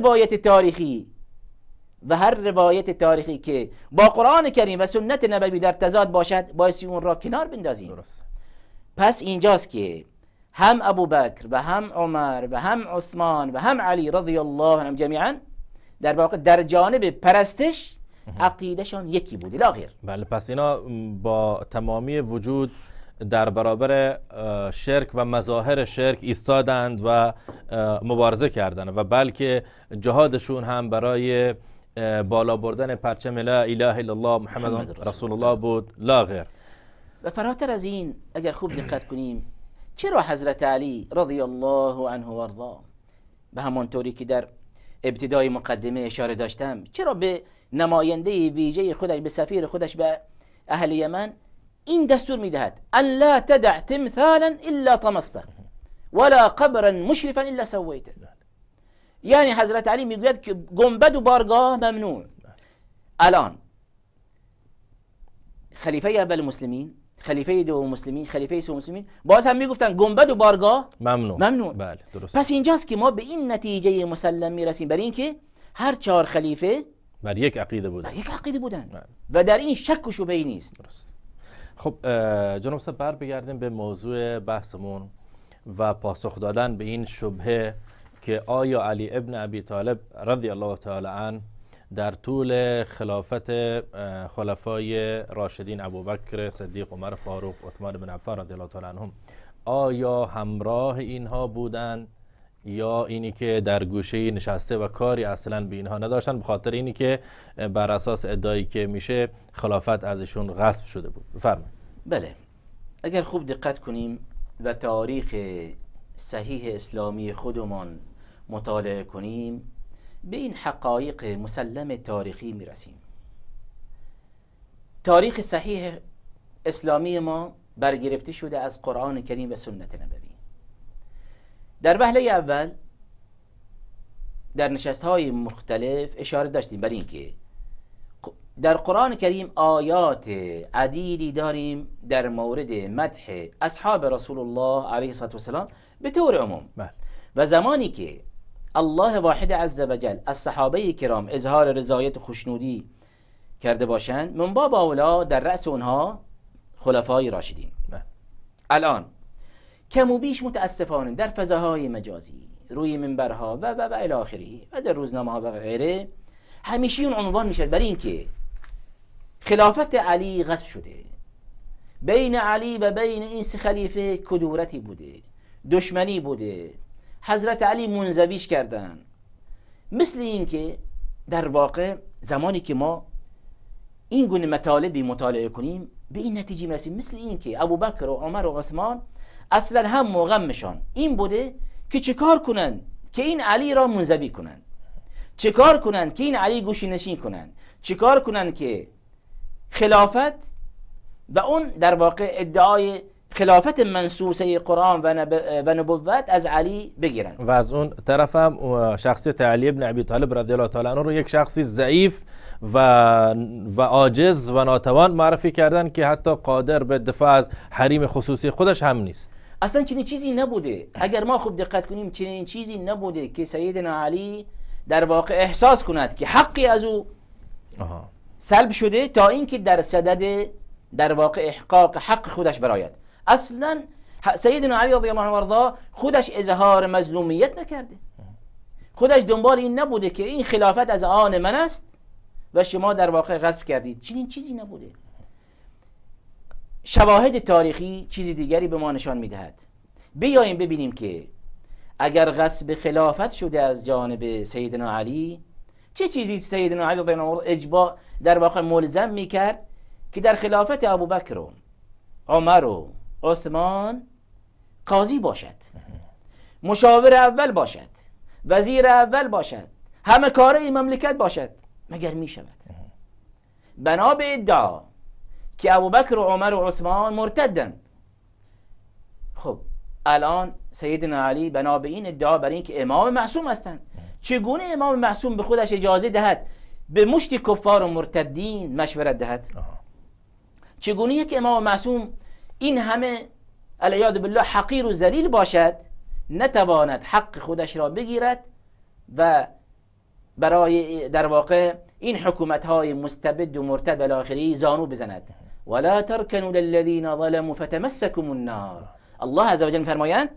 روایت تاریخی که با قرآن کریم و سنت نبوی در تضاد باشد بایستی اون را کنار بندازیم. درست. پس اینجاست که هم ابوبکر و هم عمر و هم عثمان و هم علی رضی الله عنهم جمیعا در واقع در جانب پرستش عقیدشان یکی بود الی آخر. بله. پس اینا با تمامی وجود در برابر شرک و مظاهر شرک ایستادند و مبارزه کردند و بلکه جهادشون هم برای بالا بردن پرچم لا اله الا الله محمد رسول الله بود لا غیر. و فراتر از این اگر خوب دقت کنیم چرا حضرت علی رضی الله عنه و ارضاه به همان طوری که در ابتدای مقدمه اشاره داشتم چرا به نماینده ویژه خودش، به سفیر خودش به اهل یمن این دستور میدهد ان لا تدع تمثالا الا طمسته ولا قبرا مشرفا الا سویته. یعنی حضرت علی میگوید که گنبد و بارگاه ممنوع. الان خلیفه اول مسلمین، خلیفه دوم مسلمین، خلیفه سوم مسلمین باز هم میگفتن گنبد و بارگاه ممنوع. بله درست. پس اینجاست که ما به این نتیجه مسلم میرسیم، برای اینکه هر 4 خلیفه بر یک عقیده بودن بله. و در این شک و شبهه‌ای نیست. درست. خب جناب صاحب بر بگردیم به موضوع بحثمون و پاسخ دادن به این شبهه که آیا علی ابن ابی طالب رضی الله تعالی عنه در طول خلافت خلفای راشدین ابوبکر صدیق، عمر فاروق، عثمان بن عفان رضی الله تعالی عنهم آیا همراه اینها بودند یا اینی که در گوشه نشسته و کاری اصلا به اینها نداشتن، به خاطر اینی که بر اساس ادعایی که میشه خلافت ازشون غصب شده بود؟ بفرمایید. بله، اگر خوب دقت کنیم و تاریخ صحیح اسلامی خودمان مطالعه کنیم به این حقایق مسلم تاریخی میرسیم. تاریخ صحیح اسلامی ما برگرفته شده از قرآن کریم و سنت نبوی. در وهله اول در نشست‌های مختلف اشاره داشتیم بر این که در قرآن کریم آیات عدیدی داریم در مورد مدح اصحاب رسول الله علیه الصلاة والسلام به طور عموم. و زمانی که الله واحد عز وجل از صحابه کرام اظهار رضایت و خوشنودی کرده باشند، من باب اولا در رأس اونها خلفای راشدین. الان کم و بیش متاسفانه در فضاهای مجازی، روی منبرها و الی آخره و در روزنامه ها و غیره همیشه اون عنوان میشه برای اینکه خلافت علی غصب شده، بین علی و بین این 3 خلیفه کدورتی بوده، دشمنی بوده، حضرت علی منزویش کردن. مثل این که در واقع زمانی که ما این گونه مطالبی مطالعه کنیم به این نتیجه میرسیم مثل این که ابوبکر و عمر و عثمان اصلا هم و غمشان این بوده که چه کار کنن که این علی را منزوی کنن، چه کار کنن که این علی گوشه نشین کنن، چه کار کنن که خلافت و اون در واقع ادعای خلافت منصوصه قرآن و نبوت از علی بگیرن. و از اون طرف هم شخصیت علی ابن ابی طالب رضی الله تعالی عنه رو یک شخصی ضعیف و عاجز و ناتوان معرفی کردن که حتی قادر به دفاع از حریم خصوصی خودش هم نیست. اصلا چنین چیزی نبوده. اگر ما خوب دقت کنیم چنین چیزی نبوده که سیدنا علی در واقع احساس کند که حقی از او سلب شده تا اینکه در صدد در واقع احقاق حق خودش برآید. اصلا سیدنا علی رضی الله عنه و ارضاه خودش اظهار مظلومیت نکرده، خودش دنبال این نبوده که این خلافت از آن من است و شما در واقع غصب کردید. چنین چیزی نبوده. شواهد تاریخی چیزی دیگری به ما نشان میدهد. بیاییم ببینیم که اگر غصب خلافت شده از جانب سیدنا علی، چه چیزی سیدنا علی رضی الله عنه اجبا در واقع ملزم میکرد که در خلافت ابوبکر و عمر و عثمان قاضی باشد، مشاور اول باشد، وزیر اول باشد، همه کاره این مملکت باشد، مگر می شود؟ بنا به ادعا که ابوبکر و عمر و عثمان مرتدند. خب الان سیدنا علی بنا به این ادعا برای اینکه امام معصوم هستند، چگونه امام معصوم به خودش اجازه دهد به مشت کفار و مرتدین مشورت دهد؟ چگونه یک امام معصوم این همه العیاذ بالله حقیر و ذلیل باشد، نتواند حق خودش را بگیرد و برای در واقع این حکومت های مستبد و مرتد و الاخری زانو بزند؟ ولا ترکنوا للذین ظلموا فتمسکم النار. الله عزوجل فرمایند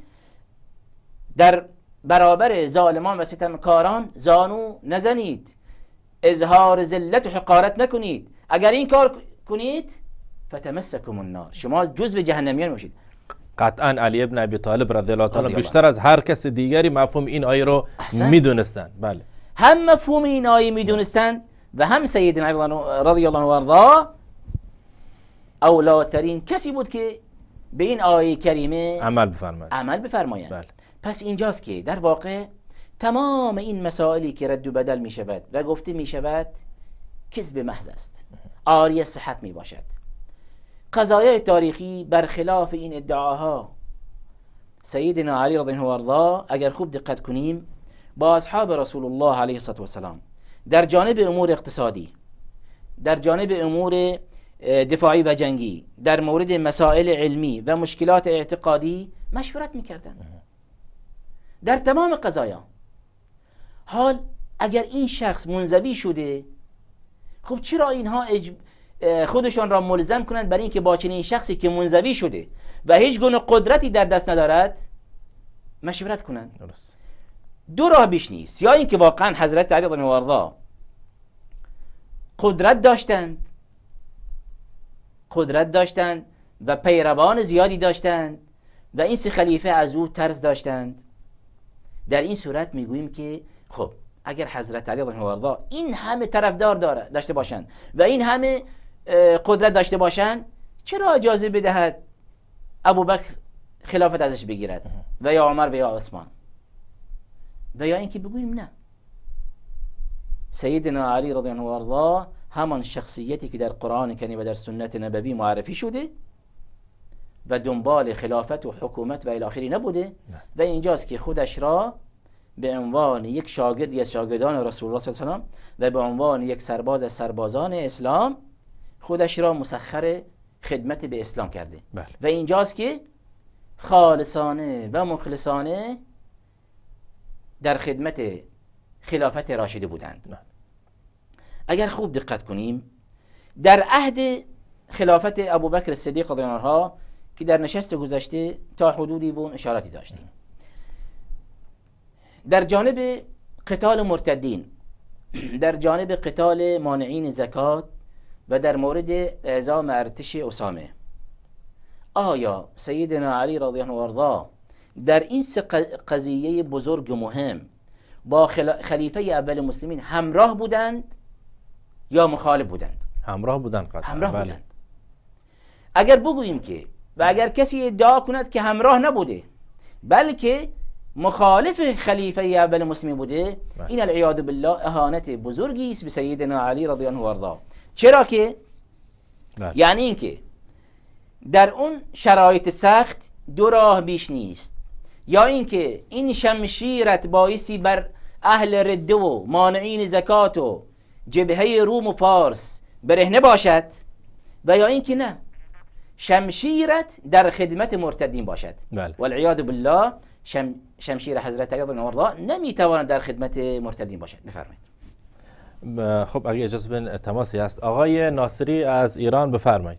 در برابر ظالمان و ستمکاران زانو نزنید، اظهار ذلت و حقارت نکنید. اگر این کار کنید فتمسکم النار، شما جزو جهنمیان میشید. قطعا علی ابن ابی طالب رضی الله تعالی بیشتر از هر کس دیگری مفهوم این آیه رو میدونستند. بله، هم مفهوم این آیه میدونستند و هم سیدنا علی رضی الله عنه و ارضاه اولاترین کسی بود که به این آیه کریمه عمل بفرمایند. بله. پس اینجاست که در واقع تمام این مسائلی که رد و بدل می شود و گفته می شود کذب محض است، عاری صحت می باشد. قضایای تاریخی برخلاف این ادعاها سیدنا علی رضی الله عنه و ارضاه اگر خوب دقت کنیم با اصحاب رسول الله علیه الصلاه و السلام در جانب امور اقتصادی، در جانب امور دفاعی و جنگی، در مورد مسائل علمی و مشکلات اعتقادی مشورت میکردند در تمام قضایا. حال اگر این شخص منزوی شده، خب چرا اینها خودشان را ملزم کنند برای اینکه با چنین شخصی که منزوی شده و هیچ گونه قدرتی در دست ندارد مشورت کنند؟ درست. دو راه بیش نیست، یا اینکه واقعا حضرت علی رضی الله عنه قدرت داشتند و پیروان زیادی داشتند و این سه خلیفه از او ترس داشتند. در این صورت میگوییم که خب اگر حضرت علی رضی الله عنه این همه طرفدار داشته باشند و این همه قدرت داشته باشند، چرا اجازه بدهد ابوبکر خلافت ازش بگیرد و یا عمر و یا عثمان؟ و یا اینکه بگوییم نه، سیدنا علی رضی الله عنه همان شخصیتی که در قرآن کریم و در سنت نبوی معرفی شده و دنبال خلافت و حکومت و الی آخره نبوده و اینجاست که خودش را به عنوان یک شاگردی از شاگردان رسول الله صلی الله علیه و و به عنوان یک سرباز از سربازان اسلام خودش را مسخر خدمت به اسلام کرده. بله. و اینجاست که خالصانه و مخلصانه در خدمت خلافت راشده بودند. اگر خوب دقت کنیم در عهد خلافت ابوبکر صدیق رضی الله عنه که در نشست گذشته تا حدودی بون اشاراتی داشتیم، در جانب قتال مرتدین، در جانب قتال مانعین زکات و در مورد اعزام ارتش اسامه، آیا سیدنا علی رضی الله عنه در این سه قضیه بزرگ و مهم با خلیفه اول مسلمین همراه بودند یا مخالف بودند؟ همراه بودند. قطعا همراه بودند. اگر بگوییم که و اگر کسی ادعا کند که همراه نبوده بلکه مخالف خلیفه اول مسلمین بوده، این العیاذ بالله اهانت بزرگی است به سیدنا علی رضی الله عنه. چرا که یعنی اینکه در اون شرایط سخت دو راه بیش نیست، یا اینکه این شمشیرت بایسی بر اهل رده و مانعین زکات و جبهه روم و فارس برهنه باشد، و یا اینکه نه، شمشیرت در خدمت مرتدین باشد. والعیاذ بالله شمشیر حضرت علی رضی الله عنه نمیتواند در خدمت مرتدین باشد. بفرمایید. خب اگه اجازه بدین تماسی هست. آقای ناصری از ایران بفرمایید.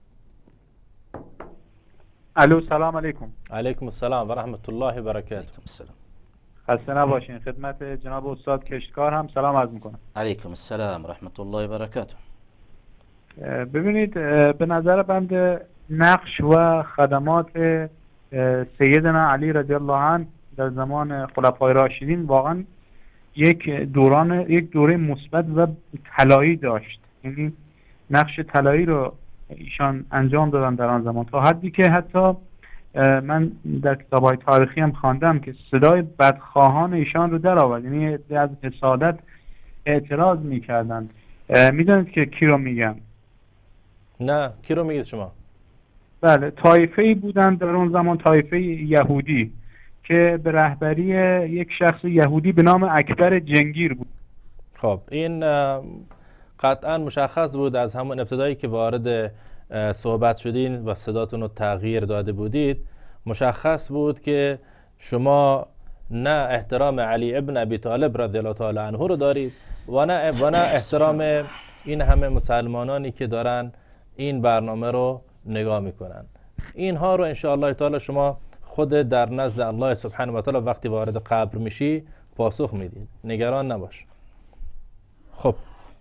الو، سلام علیکم. علیکم السلام و رحمت الله و برکاته. خسته نباشین. خدمت جناب استاد کشتکار هم سلام عرض میکنم. علیکم السلام و رحمت الله و برکاته. ببینید، به نظر بنده نقش و خدمات سیدنا علی رضی الله عنه در زمان خلفای راشدین واقعا یک دوره مثبت و طلایی داشت. یعنی نقش طلایی رو ایشان انجام دادن در آن زمان، تا حدی که حتی من در کتاب‌های تاریخی هم خواندم که صدای بدخواهان ایشان رو در آورد، یعنی از حسادت اعتراض میکردن. میدونید که کی رو میگم؟ نه، کی رو میگید شما؟ بله، طایفه‌ای بودن در اون زمان، طایفه یهودی که به رهبری یک شخص یهودی به نام اکبر جنگیر بود. خب این قطعا مشخص بود از همون ابتدایی که وارد صحبت شدین و صداتون رو تغییر داده بودید، مشخص بود که شما نه احترام علی ابن ابی طالب رضی الله تعالی عنه رو دارید و نه احترام این همه مسلمانانی که دارن این برنامه رو نگاه میکنن. اینها رو ان شاء الله تعالی شما خود در نزد الله سبحانه و تعالی وقتی وارد قبر میشی پاسخ میدید، نگران نباش. خب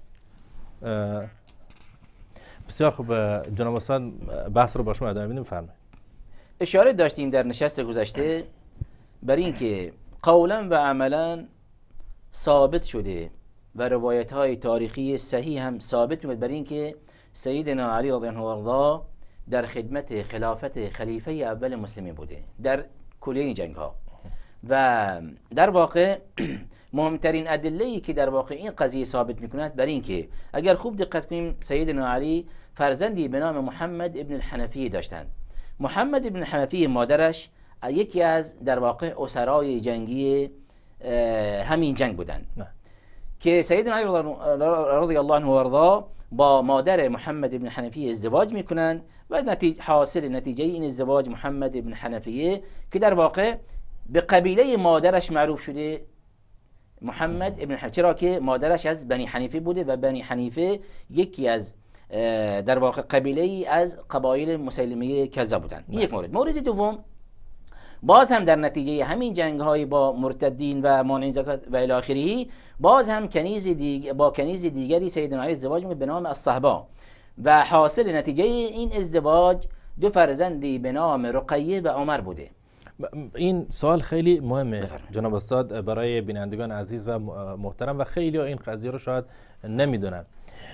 بسیار خوب جناب استاد، بحث رو با شما ادامه میدیم. فرمایید. اشاره داشتیم در نشست گذشته بر این که قولا و عملا ثابت شده و روایت های تاریخی صحیح هم ثابت می‌کنه بر این که سیدنا علی رضی الله عنه در خدمت خلافت خلیفه اول مسلمین بوده در کلیه این جنگ ها. و در واقع مهمترین ادله‌ای که در واقع این قضیه ثابت می‌کند بر این که اگر خوب دقت کنیم سیدنا علی فرزندی به نام محمد ابن الحنفی داشتند. محمد ابن الحنفی مادرش یکی از در واقع اسرای جنگی همین جنگ بودند که سیدنا علی رضی الله عنه و ارضاه با مادر محمد ابن حنفیه ازدواج میکنند و حاصل نتیجه این ازدواج محمد ابن حنفیه که در واقع به قبیله مادرش معروف شده محمد ابن حنفیه، چرا که مادرش از بنی حنیفه بوده و بنی حنیفه یکی از در واقع قبیله از قبایل مسیلمه کذاب بودند. این یک مورد. مورد دوم، باز هم در نتیجه همین جنگ های با مرتدین و مانع زکات و الی آخره، باز هم با کنیز دیگری سیدنا علی ازدواج میکنه به نام الصهبا و حاصل نتیجه این ازدواج دو فرزندی به نام رقیه و عمر بوده. این سوال خیلی مهمه جناب استاد برای بینندگان عزیز و محترم و خیلی این قضیه رو شاید نمیدونن.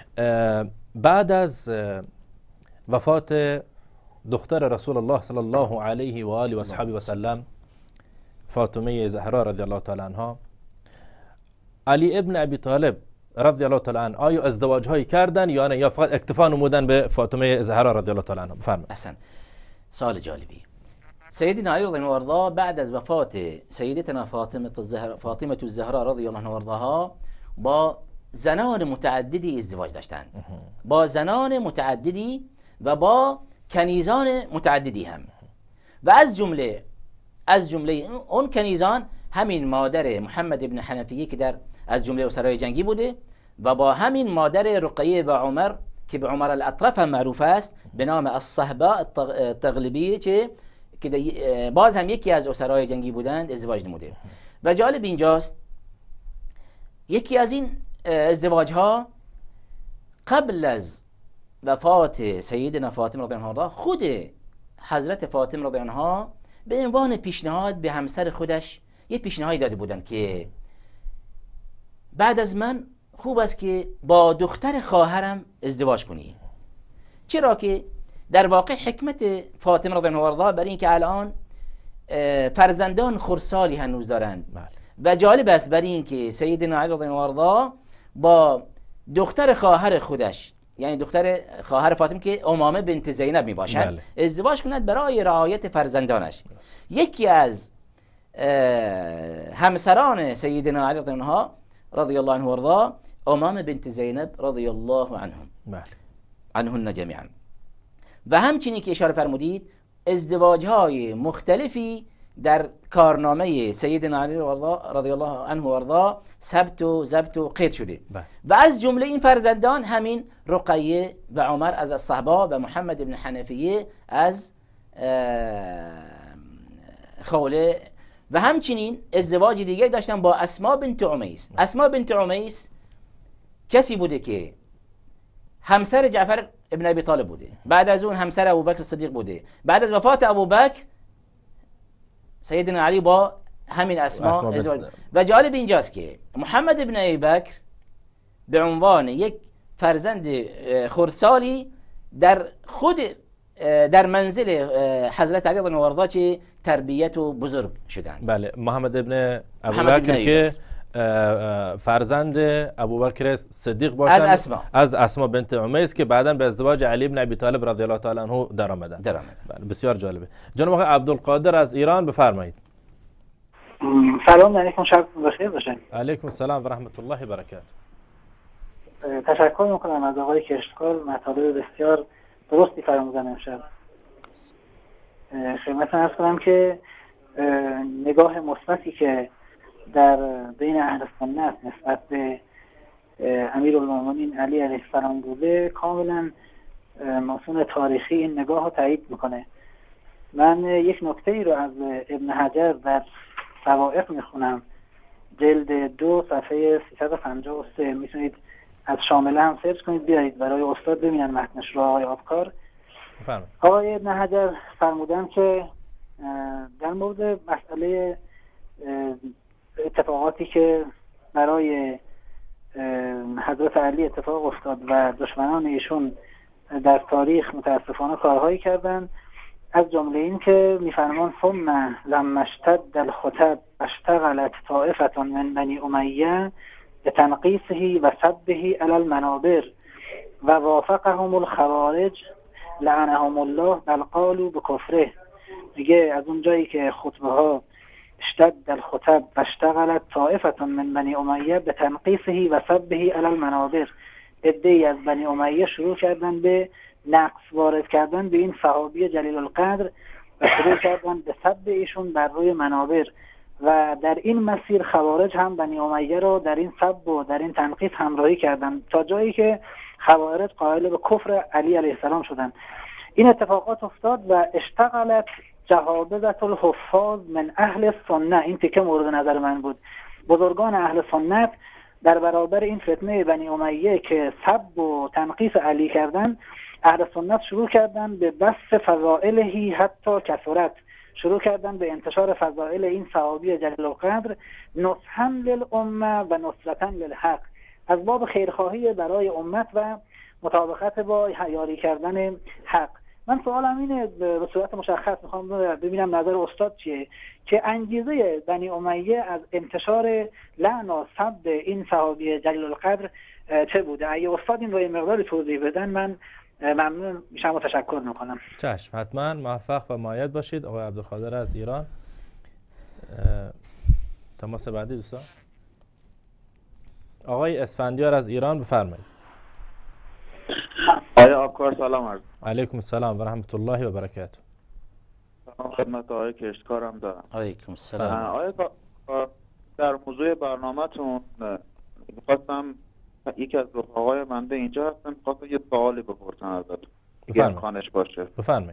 بعد از وفات دختر رسول الله صلی الله علیه و آله و اصحابه و سلم فاطمه زهرا رضی الله تعالی عنها، علی ابن ابی طالب رضی الله تعالی عنه آیا ازدواج هایی کردن یا نه، یا فقط اکتفا نمودن به فاطمه زهرا رضی الله تعالی عنها؟ بفرمایید. احسن، سوال جالبی. سیدنا علی رضی الله عنه بعد از وفات سیدتنا فاطمه الزهرا رضی الله عنها و ارضاها با زنان متعددی ازدواج داشتند، با زنان متعددی و با کنیزان متعددی هم، و از جمله اون کنیزان همین مادر محمد ابن حنفیه که از جمله اسرای جنگی بوده و با همین مادر رقیه و عمر که به عمر الاطرف هم معروف است به نام الصهبا التغلبیه که باز هم یکی از اسرای جنگی بودند ازدواج نموده. و جالب اینجاست یکی از این ازدواج ها قبل از وفات سیدنا فاطمه رضی الله عنها خود حضرت فاطمه رضی الله عنها به عنوان پیشنهاد به همسر خودش یه پیشنهادی داده بودند که بعد از من خوب است که با دختر خواهرم ازدواج کنی، چرا که در واقع حکمت فاطمه رضی الله عنها برای اینکه الان فرزندان خردسالی هنوز دارند و جالب است برای اینکه سیدنا علی رضی الله عنه با دختر خواهر خودش، یعنی دختر خواهر فاطمه که امامه بنت زینب می باشد ازدواج کند برای رعایت فرزندانش. یکی از همسران سیدنا علی رضی الله عنه و ارضاه امامه بنت زینب رضی الله عنهن جمیعا. و همچنین که اشاره فرمودید ازدواج های مختلفی در کارنامه سیدنا علی رضی الله عنه و ارضاه ثبت و ضبط و قید شده و از جمله این فرزندان همین رقیه و عمر از الصهبا و محمد ابن حنفیه از خوله. و همچنین ازدواج دیگه داشتن با اسما بنت عمیس. اسما بنت عمیس کسی بوده که همسر جعفر ابن ابی طالب بوده، بعد از اون همسر ابوبکر صدیق بوده، بعد از وفات ابوبکر سیدنا علی با همین اسما ازدواج. و جالب اینجاست که محمد ابن ابی بکر به عنوان یک فرزند خردسالی در خود در منزل حضرت علی رضی الله عنه که تربیت و بزرگ شدند. بله، محمد ابن ابوبکر که فرزند ابوبکر صدیق باشند از اسما بنت امیس که بعدا به ازدواج علی بن ابی طالب رضی الله تعالی عنه در آمدند. بله، بسیار جالبه. جناب آقای عبدالقادر از ایران بفرمایید. سلام علیکم، شبتون بخیر باشه. علیکم السلام و رحمت الله و برکاته. تشکر میکنم از آقای کشتکار، مطالب بسیار درستی فرمودن امشب. خدمتتون عرض کنم که نگاه مثبتی که در بین اهل سنت نسبت به امیرالمومنین علی علیه السلام بوده کاملا متون تاریخی این نگاه رو تایید میکنه. من یک نکته ای رو از ابن حجر در سوائق میخونم، جلد 2 صفحه 353. میتونید از شامله هم سرچ کنید بیارید برای استاد ببینن متنش رو. آقای آبکار آقای ابن حجر فرمودن که در مورد مسئله اتفاقاتی که برای حضرت علی اتفاق افتاد و دشمنان ایشون در تاریخ متاسفانه کارهایی کردن، از جمله این که میفرمان ثم لما اشتد الخطب اشتغلت طائفة من بنی امیه بتنقیصه و سبه علی المنابر و وافقهم الخوارج لعنهم الله بل قالوا بکفره. میگه از اون جایی که خطبه ها اشتد الخطب و اشتغلت طائفة من بنی امیه بتنقیصه و سبه علی المنابر، عده‌ای از بنی امیه شروع کردن به نقص وارد کردن به این صحابی جلیل القدر و شروع کردن به سب ایشون بر روی منابر، و در این مسیر خوارج هم بنی امیه رو در این سب و در این تنقیص همراهی کردن تا جایی که خوارج قائل به کفر علی علیه السلام شدن. این اتفاقات افتاد و اشتغلت جهابذة الحفاظ من اهل سنت. این تیکه مورد نظر من بود. بزرگان اهل سنت در برابر این فتنه بنی امیه که سب و تنقیص علی کردن، اهل سنت شروع کردن به بث فضائلهی حتی کثرت، شروع کردن به انتشار فضائل این صحابی جلیل القدر نصحا للامه و نصرتا للحق، از باب خیرخواهی برای امت و مطابقت با یاری کردن حق. من سوالم اینه به صورت مشخص میخوام ببینم نظر استاد چیه که انگیزه بنی امیه از انتشار لعن و سب این صحابی جلیل القدر چه بوده؟ اگه استاد این رو یه مقداری توضیح بدن من ممنون میشم و تشکر میکنم. چشم، حتما موفق و مایل باشید. آقای عبدالقادر از ایران. تماس بعدی دوستان. آقای اسفندیار از ایران بفرمایید. آقای آبکار سلام عرض. علیکم السلام و رحمت الله و برکاته. سلام خدمت آقای کشتکارم دارم. علیکم السلام. آقای در موضوع برنامه‌تون می‌خواستم یکی از رفقای من به اینجا هستن، خواستم یه سوالی بپرسم ازتون اگه امکانش باشه. بفرمایید.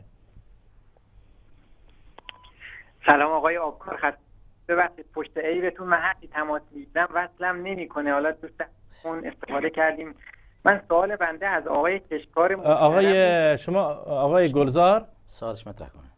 سلام آقای آبکار، خط ببخشید پشت ایرتون من حتی تماس میگیرم وصلم نمیکنه، حالا دوستمون استفاده کردیم. من سوال بنده از آقای کشکار آقای شما آقای گلزار سوالش مطرح کنه.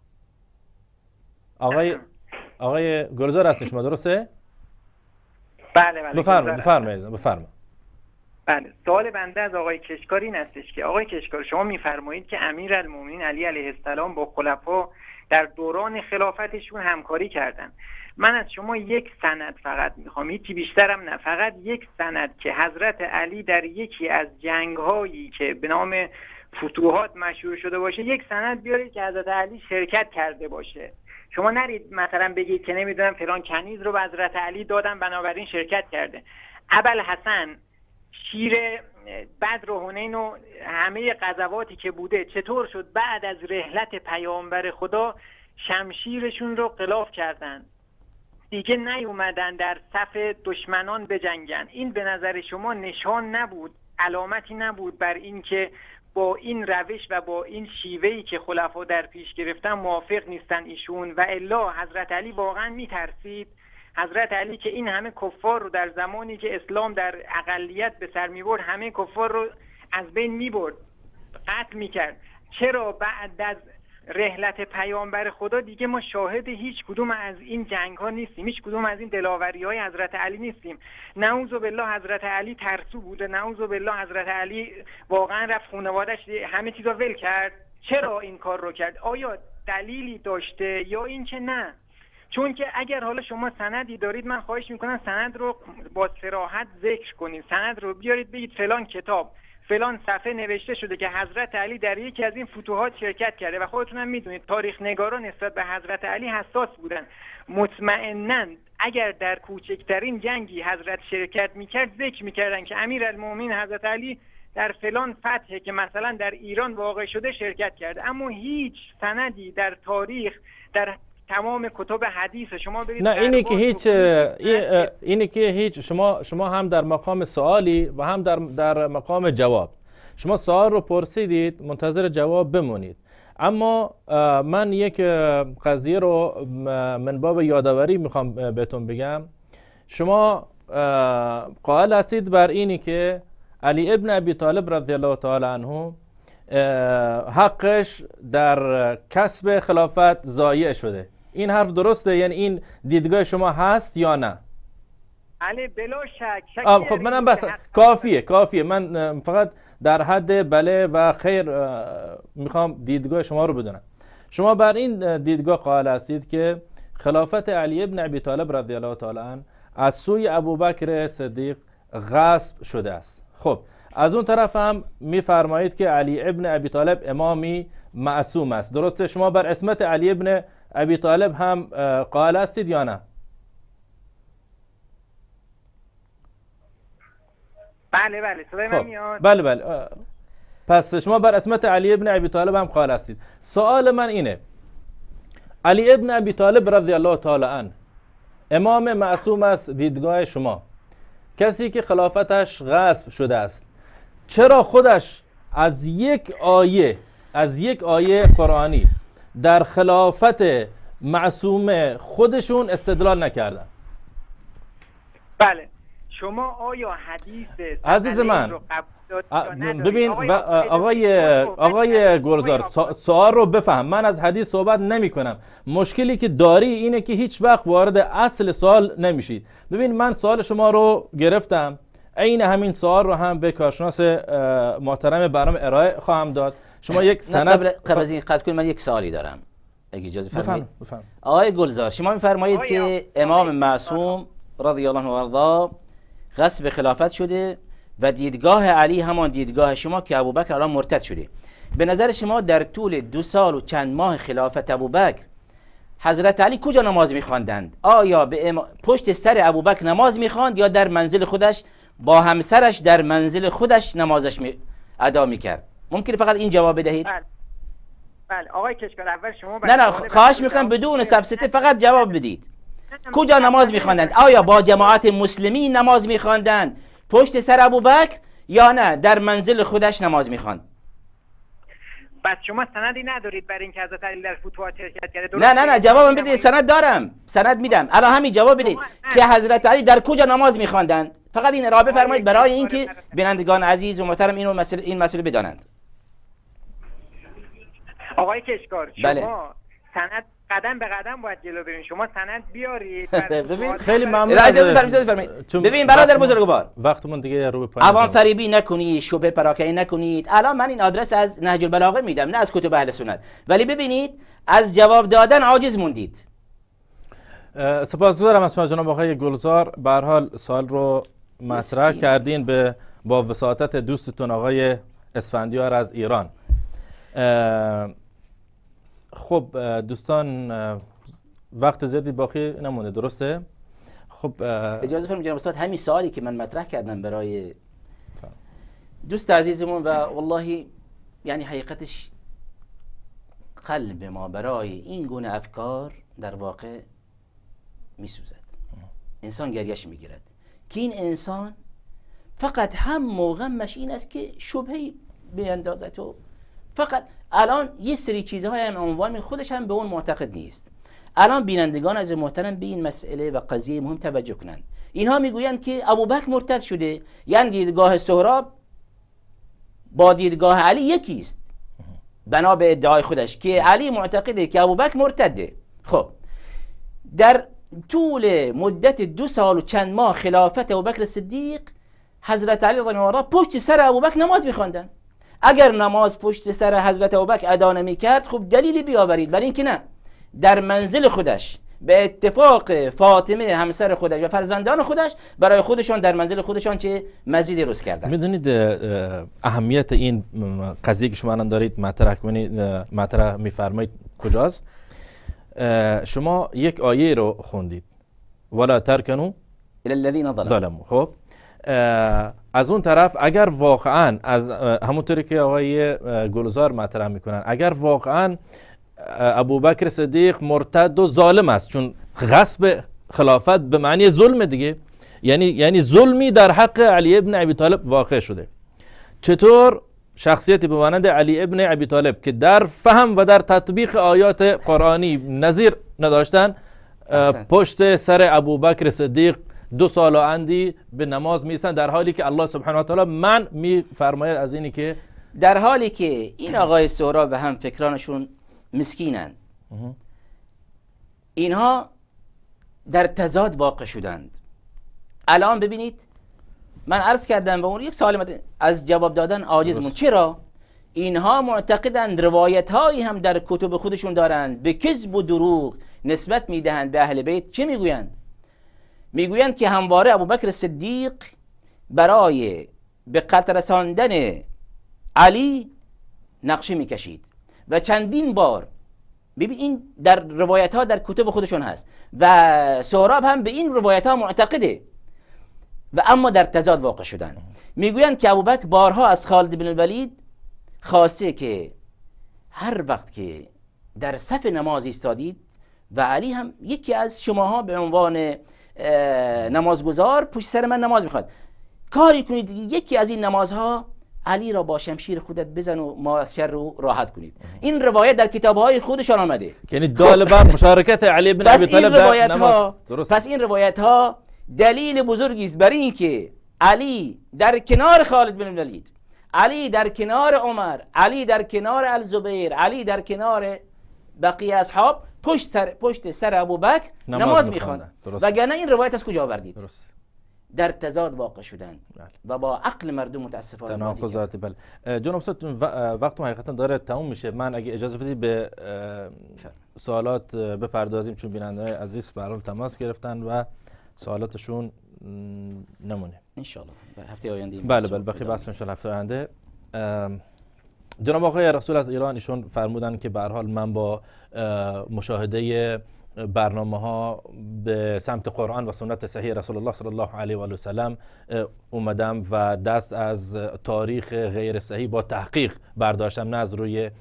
آقای گلزار هستین شما، درسته؟ بله بفرمایید. بله، سوال بنده از آقای کشکار این هستش که آقای کشکار شما میفرمایید که امیرالمومنین علی علیه السلام با خلفا در دوران خلافتشون همکاری کردن. من از شما یک سند فقط میخوام، هیچی بیشترم نه، فقط یک سند که حضرت علی در یکی از جنگ‌هایی که به نام فتوحات مشهور شده باشه یک سند بیارید که حضرت علی شرکت کرده باشه. شما نرید مثلا بگید که نمیدونم فلان کنیز رو به حضرت علی دادن بنابراین شرکت کرده. ابوالحسن شیر بدر و حنین و همه غزواتی که بوده چطور شد بعد از رحلت پیامبر خدا شمشیرشون رو غلاف کردن، دیگه نیومدن در صف دشمنان بجنگن؟ این به نظر شما نشان نبود، علامتی نبود بر این که با این روش و با این شیوهی که خلفا در پیش گرفتن موافق نیستن ایشون؟ و الا حضرت علی واقعا میترسید؟ حضرت علی که این همه کفار رو در زمانی که اسلام در اقلیت به سر میبرد همه کفار رو از بین میبرد، قتل میکرد، چرا بعد از رحلت پیامبر خدا دیگه ما شاهد هیچ کدوم از این جنگ ها نیستیم، هیچ کدوم از این دلاوری های حضرت علی نیستیم؟ نعوذ بالله حضرت علی ترسو بوده، نعوذ بالله حضرت علی واقعا رفت خانواده‌اش همه چیزا ول کرد. چرا این کار رو کرد؟ آیا دلیلی داشته یا اینکه نه؟ چون که اگر حالا شما سندی دارید، من خواهش میکنم سند رو با صراحت ذکر کنید، سند رو بیارید بگید فلان کتاب فلان صفحه نوشته شده که حضرت علی در یکی از این فتوحات شرکت کرده و خودتون هم میدونید تاریخ نگاران نسبت به حضرت علی حساس بودن. مطمئناً اگر در کوچکترین جنگی حضرت شرکت میکرد ذکر میکردن که امیرالمومنین حضرت علی در فلان فتحه که مثلا در ایران واقع شده شرکت کرده. اما هیچ سندی در تاریخ، در تمام کتب حدیث شما برید نه اینی که هیچ شما هم در مقام سوالی و هم در مقام جواب. شما سوال رو پرسیدید، منتظر جواب بمونید. اما من یک قضیه رو من باب یادآوری میخوام بهتون بگم. شما قائل هستید بر اینی که علی ابن ابی طالب رضی الله تعالی عنه حقش در کسب خلافت ضایع شده. این حرف درسته؟ یعنی این دیدگاه شما هست یا نه؟ علی بلا شک. خب منم بس کافیه. من فقط در حد بله و خیر میخوام دیدگاه شما رو بدونم. شما بر این دیدگاه قائل هستید که خلافت علی ابن ابی طالب رضی الله تعالی عنه از سوی ابوبکر صدیق غصب شده است. خب از اون طرف هم میفرمایید که علی ابن ابی طالب امامی معصوم است. درسته؟ شما بر عصمت علی ابن ابی طالب هم قائل هستید یا نه؟ بله صدای من میاد. بله پس شما بر عصمت علی ابن ابی طالب هم قائل هستید. سوال من اینه، علی ابن ابی طالب رضی الله تعالی عنه امام معصوم است دیدگاه شما، کسی که خلافتش غصب شده است، چرا خودش از یک آیه قرآنی در خلافت معصوم خودشون استدلال نکردن؟ بله شما آیا حدیث عزیز من ببین آقای گلزار سوال رو بفهم. من از حدیث صحبت نمی کنم. مشکلی که داری اینه که هیچ وقت وارد اصل سوال نمیشید. ببین من سوال شما رو گرفتم، عین همین سوال رو هم به کارشناس محترم برنامه ارائه خواهم داد. شما یک سند قبل از این قطع کنید، من یک سوالی دارم اگه اجازه فرمایید. آقای گلزار شما میفرمایید که امام معصوم رضی الله عنه و ارضا غصب خلافت شده و دیدگاه علی همان دیدگاه شما که ابوبکر الان مرتد شده. به نظر شما در طول 2 سال و چند ماه خلافت ابوبکر حضرت علی کجا نماز می‌خواندند؟ آیا به پشت سر ابوبکر نماز می‌خواند یا در منزل خودش با همسرش در منزل خودش نمازش ادا می‌کرد؟ ممکنه فقط این جواب بدهید؟ بله آقای کشکار اول شما نه خواهش می‌کنم بدون سفسطه فقط جواب بدید. کجا نماز می‌خواندند؟ آیا با جماعت مسلمین نماز می‌خواندند پشت سر ابوبکر یا نه در منزل خودش نماز می‌خواند؟ بس شما سندی ندارید برای اینکه حضرت علی در فتوحات شرکت کرده؟ نه جوابم بده. سند دارم، سند میدم. الان همین جواب بدید که حضرت علی در کجا نماز می‌خواندند. فقط این ارائه بفرمایید برای اینکه بینندگان عزیز و محترم این مسئله بدانند. آقای کشکار شما بله. سند قدم به قدم باید جلو برین. شما سند بیارید. ببین خیلی ممنون. اجازه فرمایید. ببین برادر بزرگوار، وقتمون دیگه رو به پایان عوام فریبی نکنید، شبهه پراکنی نکنید. الان من این آدرس از نهج البلاغه میدم، نه از کتب اهل سنت، ولی ببینید از جواب دادن عاجز موندید. سپاسگزارم از شما جناب آقای گلزار. به هر حال سوال رو مطرح کردین با وساطت دوستتون آقای اسفندیار از ایران. خب دوستان وقت زیادی باقی نمونه، درسته؟ خب اجازه فرمایید جناب استاد، همین سوالی که من مطرح کردم برای دوست عزیزمون و والله یعنی حقیقتش قلب ما برای این گونه افکار در واقع میسوزد. انسان گریش میگیرد که این انسان فقط هم موغمش این است که شبهی بیندازد و فقط الان یه سری چیزهای هم عنوان خودش هم به اون معتقد نیست. الان بینندگان از محترم به این مسئله و قضیه مهم توجه کنند. اینها میگویند که ابوبکر مرتد شده، یعنی دیدگاه سهراب با دیدگاه علی یکی است بنا به ادعای خودش که علی معتقده که ابوبکر مرتده. خب در طول مدت 2 سال و چند ماه خلافت ابوبکر صدیق حضرت علی رضی الله عنه پشت سر ابوبکر نماز می‌خواندند. اگر نماز پشت سر حضرت ابوبکر ادا نمی‌کرد خب دلیلی بیاورید، برای اینکه نه، در منزل خودش به اتفاق فاطمه همسر خودش و فرزندان خودش برای خودشان در منزل خودشان چه مزید درست کردن. میدونید اهمیت این قضیه که شما الان دارید مطرح میفرمایید کجاست؟ شما یک آیه رو خوندید ولا ترکنوا الی الذین ظلموا. خب از اون طرف اگر واقعا از همونطوری که آقای گلزار مطرح میکنن، اگر واقعا ابوبکر صدیق مرتد و ظالم است، چون غصب خلافت به معنی ظلم دیگه، یعنی ظلمی در حق علی ابن ابی طالب واقع شده، چطور شخصیتی به مانند علی ابن ابی طالب که در فهم و در تطبیق آیات قرآنی نظیر نداشتن پشت سر ابوبکر صدیق 2 سال و اندی به نماز میستن، در حالی که الله سبحانه و تعالی من میفرماید از اینی که در حالی که این آقای سهراب و هم فکرانشون مسکینند، اینها در تضاد واقع شدند. الان ببینید من عرض کردم به اون یک سوال از جواب دادن عاجزمون. چرا؟ اینها معتقدند روایت هایی هم در کتب خودشون دارند به کذب و دروغ نسبت میدهند به اهل بیت. چه میگویند؟ میگویند که همواره ابوبکر صدیق برای به قتل رساندن علی نقشه میکشید و چندین بار، ببین این در روایت ها در کتب خودشون هست و سهراب هم به این روایت ها معتقده و اما در تضاد واقع شدن. میگویند که ابوبکر بارها از خالد بن الولید خواسته که هر وقت که در صف نماز ایستادید و علی هم یکی از شماها به عنوان نمازگزار پشت سر من نماز میخواد، کاری کنید یکی از این نمازها علی را با شمشیر خودت بزن و ما از شر رو راحت کنید. این روایت در کتاب‌های خودشان آمده، یعنی طالبان مشارکت علی بن ابی طالب در نماز. پس این روایت ها دلیل بزرگی است برای اینکه علی در کنار خالد بن الولید، علی در کنار عمر، علی در کنار الزبیر، علی در کنار بقیه اصحاب پشت سر ابوبکر نماز می‌خواند. وگرنه این روایت از کجا آوردید؟ درست. در تضاد واقع شدن و با عقل مردم متاسفانه تناقضات. بله جناب استاد وقتم حقیقتا داره تموم میشه. من اگه اجازه بدید به سوالات بپردازیم، چون بیننده‌های عزیز به هر حال تماس گرفتن و سوالاتشون نمونه ان شاء الله هفته آینده. بله بخیر بحث ان شاء الله هفته آینده. جناب آقای رسول از ایران ایشون فرمودن که به هر حال من با مشاهده برنامه ها به سمت قرآن و سنت صحیح رسول الله صلی الله علیه و آله و سلم اومدم و دست از تاریخ غیر صحیح با تحقیق برداشتم، نه از روی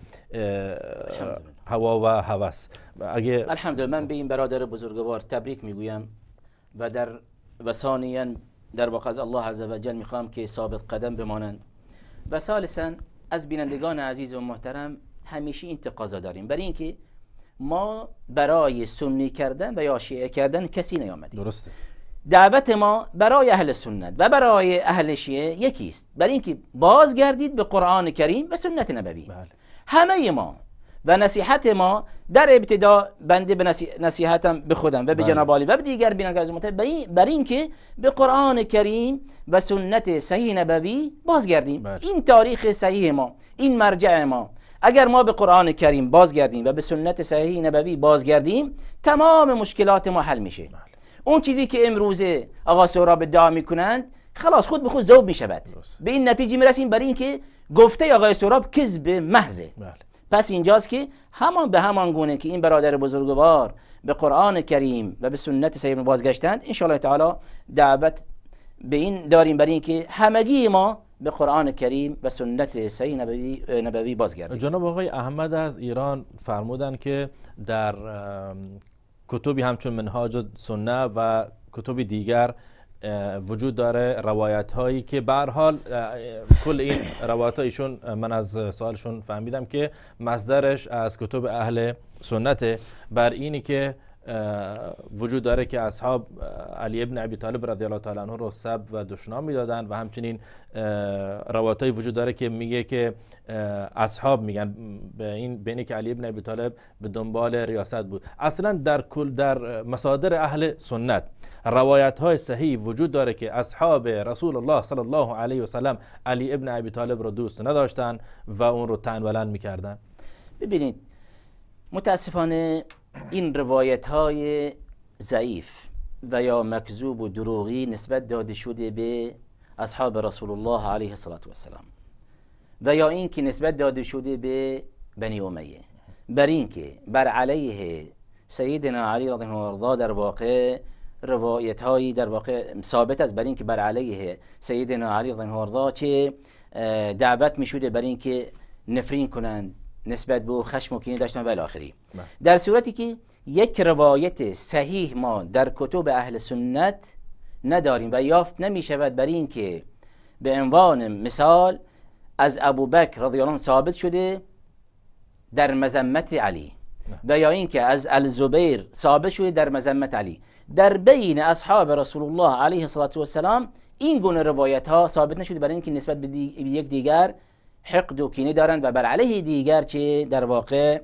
هوا و هوس. اگه الحمدلله من به این برادر بزرگوار تبریک میگویم و ثانیاً در واقع از الله عز و جل میخوام که ثابت قدم بمانند و ثالثاً از بینندگان عزیز و محترم همیشه این تقاضا داریم، برای اینکه ما برای سنی کردن و یا شیعه کردن کسی نیامدیم. درسته. دعوت ما برای اهل سنت و برای اهل شیعه یکی است، برای اینکه بازگردید به قرآن کریم و سنت نبوی. بله. همه ما و نصیحت ما در ابتدا بنده به نصیحتم به خودم و به جناب عالی و به دیگر بینندگان عزیز محترم برای اینکه به قرآن کریم و سنت صحیح نبوی بازگردیم. این تاریخ صحیح ما، این مرجع ما. اگر ما به قرآن کریم بازگردیم و به سنت صحیح نبوی بازگردیم تمام مشکلات ما حل میشه. اون چیزی که امروزه آقا سهراب ادعا میکنند خلاص خود به خود ذوب میشود. به این نتیجه میرسیم برای اینکه گفته آقای سهراب کذب محضه. پس اینجاست که همان گونه که این برادر بزرگوار به قرآن کریم و به سنت صحیح بازگشتند، ان شاء الله تعالی دعوت به این داریم برای اینکه همگی ما به قرآن کریم و سنت صحیح نبوی بازگردیم. جناب آقای احمد از ایران فرمودن که در کتبی همچون منهاج سنه و کتب دیگر وجود داره روایت هایی که به هر حال کل این روایت هایشون من از سوالشون فهمیدم که مصدرش از کتب اهل سنت بر اینی که وجود داره که اصحاب علی ابن ابی طالب رضی الله تعالی عنه رو سب و دشنام میدادن و همچنین روایتایی وجود داره که میگه که اصحاب میگن به اینه که علی ابن ابی طالب به دنبال ریاست بود. اصلا در مصادر اهل سنت روایت های صحیح وجود داره که اصحاب رسول الله صلی الله علیه و سلم علی ابن ابی طالب رو دوست نداشتن و اون رو طعن بلند میکردن. ببینید متاسفانه این روایت های ضعیف و یا مکذوب و دروغی نسبت داده شده به اصحاب رسول الله علیه السلام و یا این که نسبت داده شده به بنی امیه، بر این که بر علیه سیدنا علی رضی الله عنه در واقع روایت هایی در واقع ثابت است بر این که بر علیه سیدنا علی رضی الله عنه چه دعوت می شده بر این که نفرین کنند نسبت به خشم و کینه داشتن و الی آخره. در صورتی که یک روایت صحیح ما در کتب اهل سنت نداریم و یافت نمی شود بر این که به عنوان مثال از ابوبکر رضی الله عنه ثابت شده در مذمت علی و یا این که از الزبیر ثابت شده در مذمت علی. در بین اصحاب رسول الله علیه السلام این گونه روایت ها ثابت نشده برای اینکه نسبت به یک دیگر حقد و کینه دارند و بر علیه دیگر چه در واقع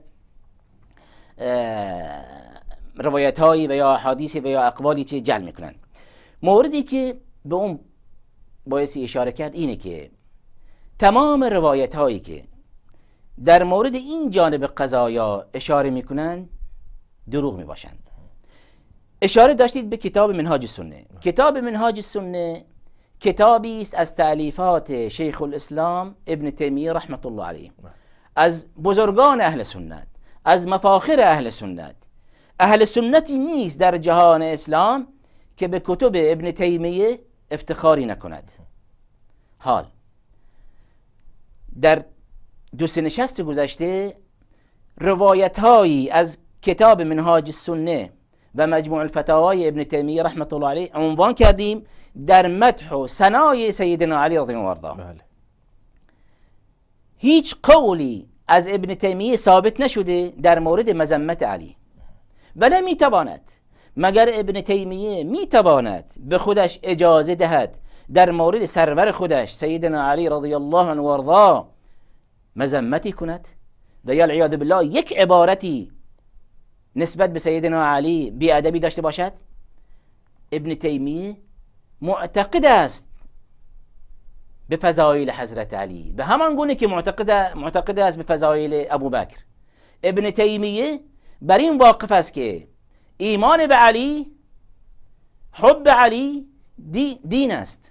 روایت هایی و یا احادیث و یا اقوالی چه جعل میکنند. موردی که به اون بایستی اشاره کرد اینه که تمام روایت هایی که در مورد این جانب قضایا اشاره میکنند دروغ میباشند. اشاره داشتید به کتاب منهاج السنه. کتاب منهاج السنه کتابی است از تألیفات شیخ الاسلام ابن تیمیه رحمت الله علیه، از بزرگان اهل سنت، از مفاخر اهل سنت. اهل سنتی نیست در جهان اسلام که به کتب ابن تیمیه افتخاری نکند. حال در دو سه نشست گذشته روایت هایی از کتاب منهاج السنه و مجموع الفتاوای ابن تیمیه رحمت الله علیه عنوان کردیم در مدح و ثنای سیدنا علی رضی الله عنه. هیچ قولی از ابن تیمیه ثابت نشده در مورد مذمت علی و نمیتواند مگر ابن تیمیه میتواند به خودش اجازه دهد در مورد سرور خودش سیدنا علی رضی الله عنه و ارضاه مذمتی کند و یا العیاذ بالله یک عبارتی نسبت به سیدنا علی بیادبی داشته باشد. ابن تیمیه معتقد است به فضایل حضرت علی به همان گونه که معتقد است به فضایل ابوبکر. ابن تیمیه بر این واقف است که ایمان به علی، حب علی دین است.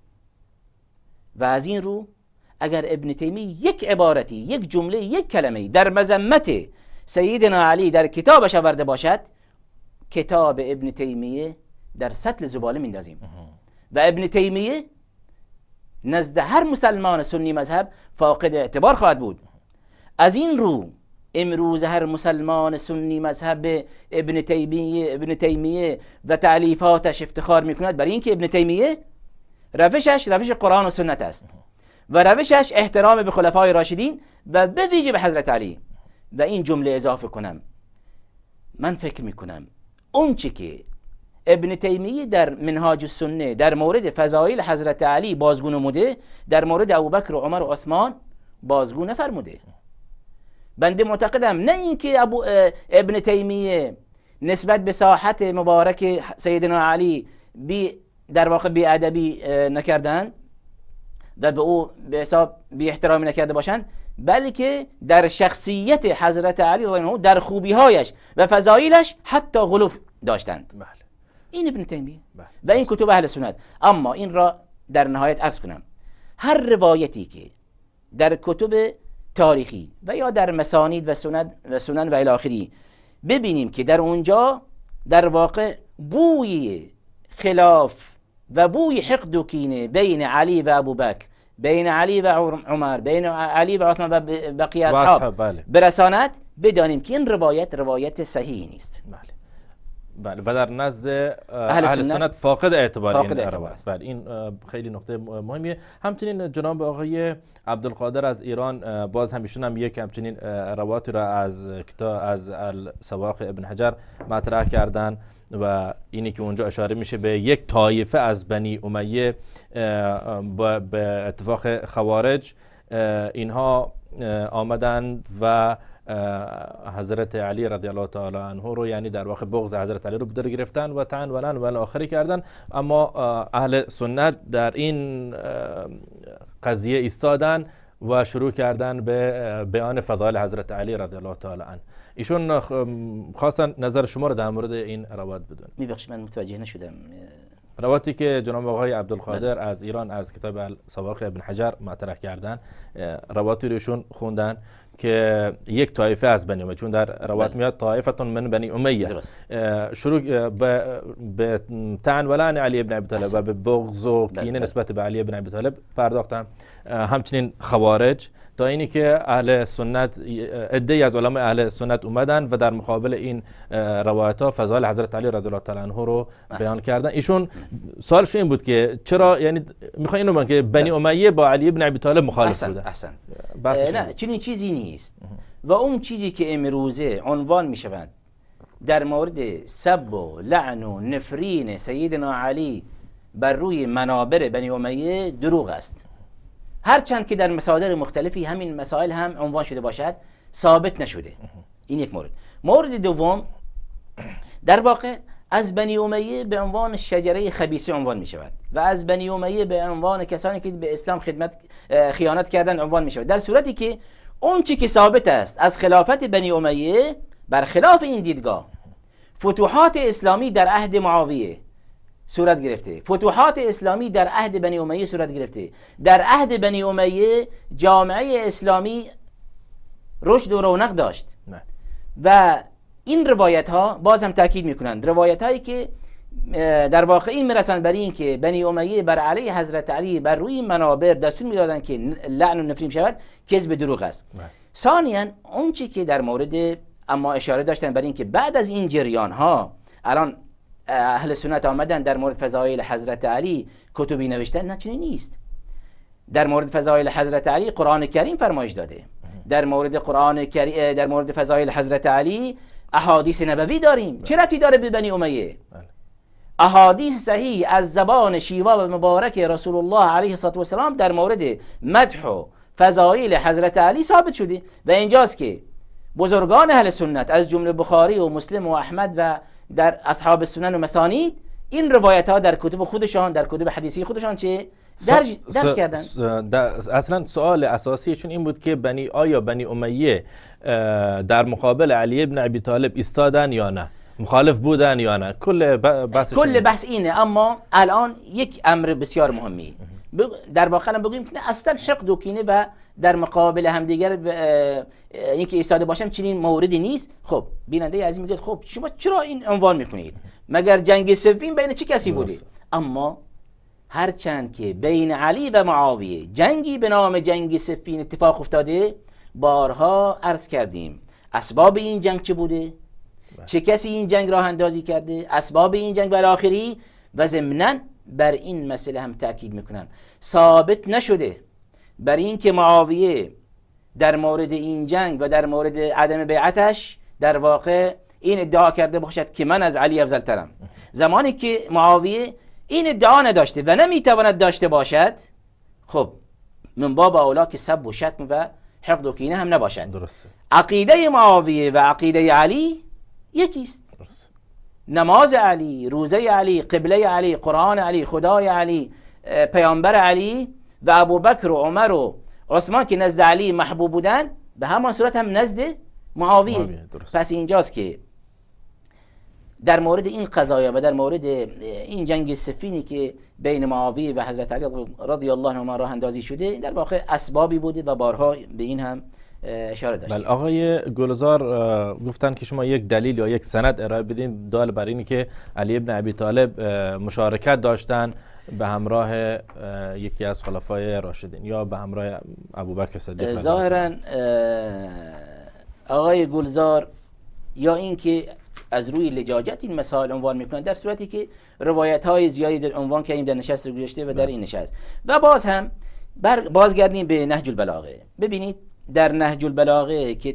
و از این رو اگر ابن تیمیه یک عبارتی، یک جمله، یک کلمه در مذمت سیدنا علی در کتابش آورده باشد، کتاب ابن تیمیه در سطل زباله میندازیم و ابن تیمیه نزد هر مسلمان سنی مذهب فاقد اعتبار خواهد بود. از این رو امروز هر مسلمان سنی مذهب ابن تیمیه و تعلیفاتش افتخار میکند برای اینکه ابن تیمیه روشش روش قرآن و سنت است و روشش احترام به خلفای راشدین و به ویژه به حضرت علی. و این جمله اضافه کنم، من فکر میکنم اون چی که ابن تیمیه در منهاج السنه در مورد فضایل حضرت علی بازگو نموده، در مورد ابوبکر و عمر و عثمان بازگو نفرموده. بنده معتقدم نه اینکه ابن تیمیه نسبت به ساحت مبارک سیدنا علی در واقع بی ادبی نکردن و به او به حساب بی احترامی نکرده باشند، بلکه در شخصیت حضرت علی رضی الله عنه در خوبی‌هایش و فضایلش حتی غلو داشتند. این ابن تیمیه و این کتب اهل سنت. اما این را در نهایت عرض کنم، هر روایتی که در کتب تاریخی و یا در مسانید و سنن و الی آخره ببینیم که در اونجا در واقع بوی خلاف و بوی حقد و کینه بین علی و ابوبکر، بین علی و عمر، بین علی و عثمان و بقیه اصحاب برساند، بدانیم که این روایت صحیح نیست. بله و در نزد اهل سنت فاقد اعتبار این روایت. بله این خیلی نکته مهمیه. همچنین جناب آقای عبدالقادر از ایران باز همیشون هم یک همچنین روایتی را از کتاب از السواق ابن حجر مطرح کردن و اینی که اونجا اشاره میشه به یک طایفه از بنی امیه به اتفاق خوارج اینها آمدند و حضرت علی رضی الله تعالی عنه رو یعنی در واقع بغض حضرت علی رو به در گرفتن و طعن و لعن و الاخری کردن، اما اهل سنت در این قضیه ایستادن و شروع کردن به بیان فضائل حضرت علی رضی الله تعالی عنه. ایشون خواستن نظر شما رو در مورد این روایت بدون. میبخشید من متوجه نشدم. روایتی که جناب آقای عبدالقادر از ایران از کتاب السواق ابن حجر مطرح کردن، روایتی رو ایشون خوندن که یک طایفه از بنی امیه، چون در روایت میاد طایفتون من بنی امیه، شروع به طعن و لعن علی ابن ابی طالب و به بغض و کینه نسبت به علی ابن ابی طالب پرداختن. همچنین خوارج تا اینی که اهل سنت عده‌ای از علمای اهل سنت اومدن و در مقابل این روایت ها فضائل حضرت علی رضی الله تعالی عنه رو بیان کردن. ایشون سوالش این بود که چرا یعنی میخوان اینو که بنی امیه با علی ابن ابی طالب مخالف بودن. احسن. نه چنین چیزی نیست و اون چیزی که امروزه عنوان میشوند در مورد سب و لعن و نفرین سیدنا علی بر روی منابر بنی امیه دروغ است. هرچند که در مصادر مختلفی همین مسائل هم عنوان شده باشد ثابت نشده. این یک مورد. مورد دوم، در واقع از بنی امیه به عنوان شجره خبیثه عنوان می شود و از بنی امیه به عنوان کسانی که به اسلام خیانت کردن عنوان می شود، در صورتی که اون چی که ثابت است از خلافت بنی امیه برخلاف این دیدگاه فتوحات اسلامی در عهد معاویه صورت گرفته، فتوحات اسلامی در عهد بنی امیه صورت گرفته. در عهد بنی امیه جامعه اسلامی رشد و رونق داشت و این روایت ها باز هم تاکید میکنند، روایت هایی که در واقع این میرسند بر این که بنی امیه بر علیه حضرت علی بر روی منابر دستور میدادند که لعن و نفرین شود، کذب دروغ است. ثانیاً اون چی که در مورد اما اشاره داشتن بر این که بعد از این جریان ها الان اهل سنت آمدن در مورد فضائل حضرت علی کتبی نوشتن، نه چنین نیست. در مورد فضائل حضرت علی قرآن کریم فرمایش داده. در مورد قرآن کریم، در مورد فضائل حضرت علی احادیث نبوی داریم. چه ربطی داره به بنی امیه؟ احادیث صحیح از زبان شیوا و مبارک رسول الله علیه الصلاه و السلام در مورد مدح و فضائل حضرت علی ثابت شده و اینجاست که بزرگان اهل سنت از جمله بخاری و مسلم و احمد و در اصحاب السنن و مسانید این روایت ها در کتب خودشان، در کتب حدیثی خودشان چه درج کردن. اصلا سوال اساسیشون این بود که آیا بنی امیه در مقابل علی ابن ابی طالب ایستادن یا نه، مخالف بودن یا نه. کل بحث اینه. اما الان یک امر بسیار مهمی در واقع بگوییم که اصلا حقد و کینه و در مقابل همدیگر اینکه ایستاده باشم چنین موردی نیست. خب بیننده عزیز میگه خب شما چرا این عنوان میکنید؟ مگر جنگ صفین بین چه کسی بوده؟ اما هرچند که بین علی و معاویه جنگی به نام جنگ صفین اتفاق افتاده، بارها عرض کردیم اسباب این جنگ چه بوده، چه کسی این جنگ راه اندازی کرده، اسباب این جنگ بالاخره، و ضمناً بر این مسئله هم تاکید میکنم ثابت نشده بر این که معاویه در مورد این جنگ و در مورد عدم بیعتش در واقع این ادعا کرده باشد که من از علی افضل ترم، زمانی که معاویه این ادعا نداشته و نمیتواند داشته باشد. خب من باب اولا که سب و شتم و حقد و کینه هم نباشد. درسته. عقیده معاویه و عقیده علی یکیست. نماز علی، روزه علی، قبله علی، قرآن علی، خدای علی، پیامبر علی و ابوبکر و عمر و عثمان که نزد علی محبوب بودن، به همان صورت هم نزد معاویه. پس اینجاست که در مورد این قضایا و در مورد این جنگ صفینی که بین معاویه و حضرت علی رضی الله عنهما راه اندازی شده در واقع اسبابی بوده و بارها به این هم اشاره داشتیم. بله آقای گلزار گفتن که شما یک دلیل یا یک سند ارائه بدین دال بر اینی که علی ابن ابی طالب مشارکت داشتن به همراه یکی از خلفای راشدین یا به همراه ابوبکر صدیق. ظاهرا آقای گلزار یا اینکه از روی لجاجت این مسائل عنوان میکنند، در صورتی که روایت های زیادی در عنوان کردیم در نشست گذشته و در این نشست. و باز هم بازگردیم به نهج البلاغه. ببینید در نهج البلاغه که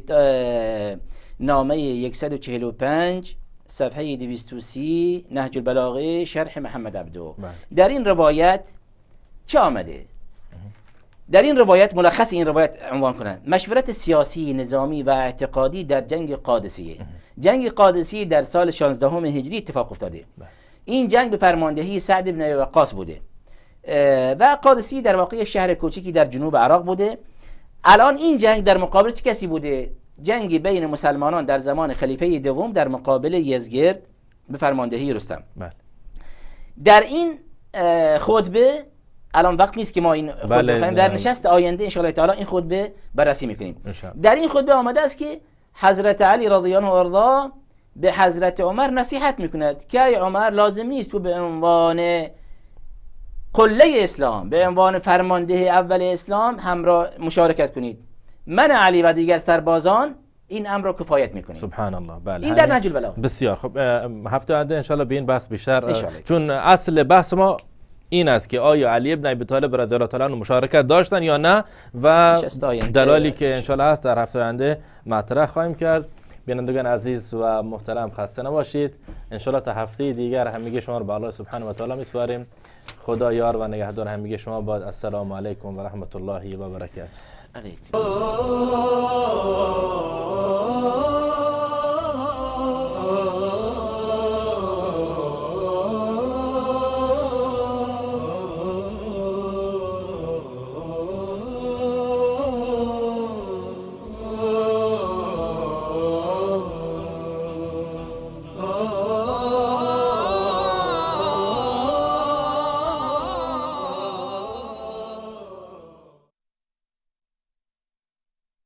نامه 145 صفحه 230 نهج البلاغه شرح محمد عبدو، در این روایت چه آمده؟ در این روایت ملخص این روایت عنوان کنند: مشورت سیاسی، نظامی و اعتقادی در جنگ قادسیه. جنگ قادسیه در سال 16 هجری اتفاق افتاده. این جنگ به فرماندهی سعد بن وقاص بوده و قادسیه در واقع شهر کوچکی در جنوب عراق بوده. الان این جنگ در مقابل چه کسی بوده؟ جنگ بین مسلمانان در زمان خلیفه دوم در مقابل یزگرد به فرماندهی رستم. در این خطبه الان وقت نیست که ما این خطبه بفهمیم، در نشست آینده ان شاء الله تعالی این خطبه بررسی میکنیم. در این خطبه آمده است که حضرت علی رضی الله عنه و ارضا به حضرت عمر نصیحت میکند که ای عمر، لازم نیست تو به عنوان قله اسلام، به عنوان فرمانده اول اسلام همراه مشارکت کنید. من علی و دیگر سربازان این امر را کفایت میکنیم. سبحان الله. بله، این در نهج البلاغه. بسیار خب. هفته آینده ان شاء الله به این بحث بیشتر، چون اصل بحث ما این است که آیا علی ابن ابی طالب رضی الله تعالی عنه مشارکت داشتن یا نه و دلالی که ان شاء الله هست در هفته آینده مطرح خواهیم کرد. بینندگان عزیز و محترم خسته نباشید. ان شاء الله تا هفته دیگر همگی شما رو به الله سبحانه و تعالی میسپاریم. خدا یار و نگهدار همگی شما باد. السلام علیکم و رحمت الله و برکاته. علیکم.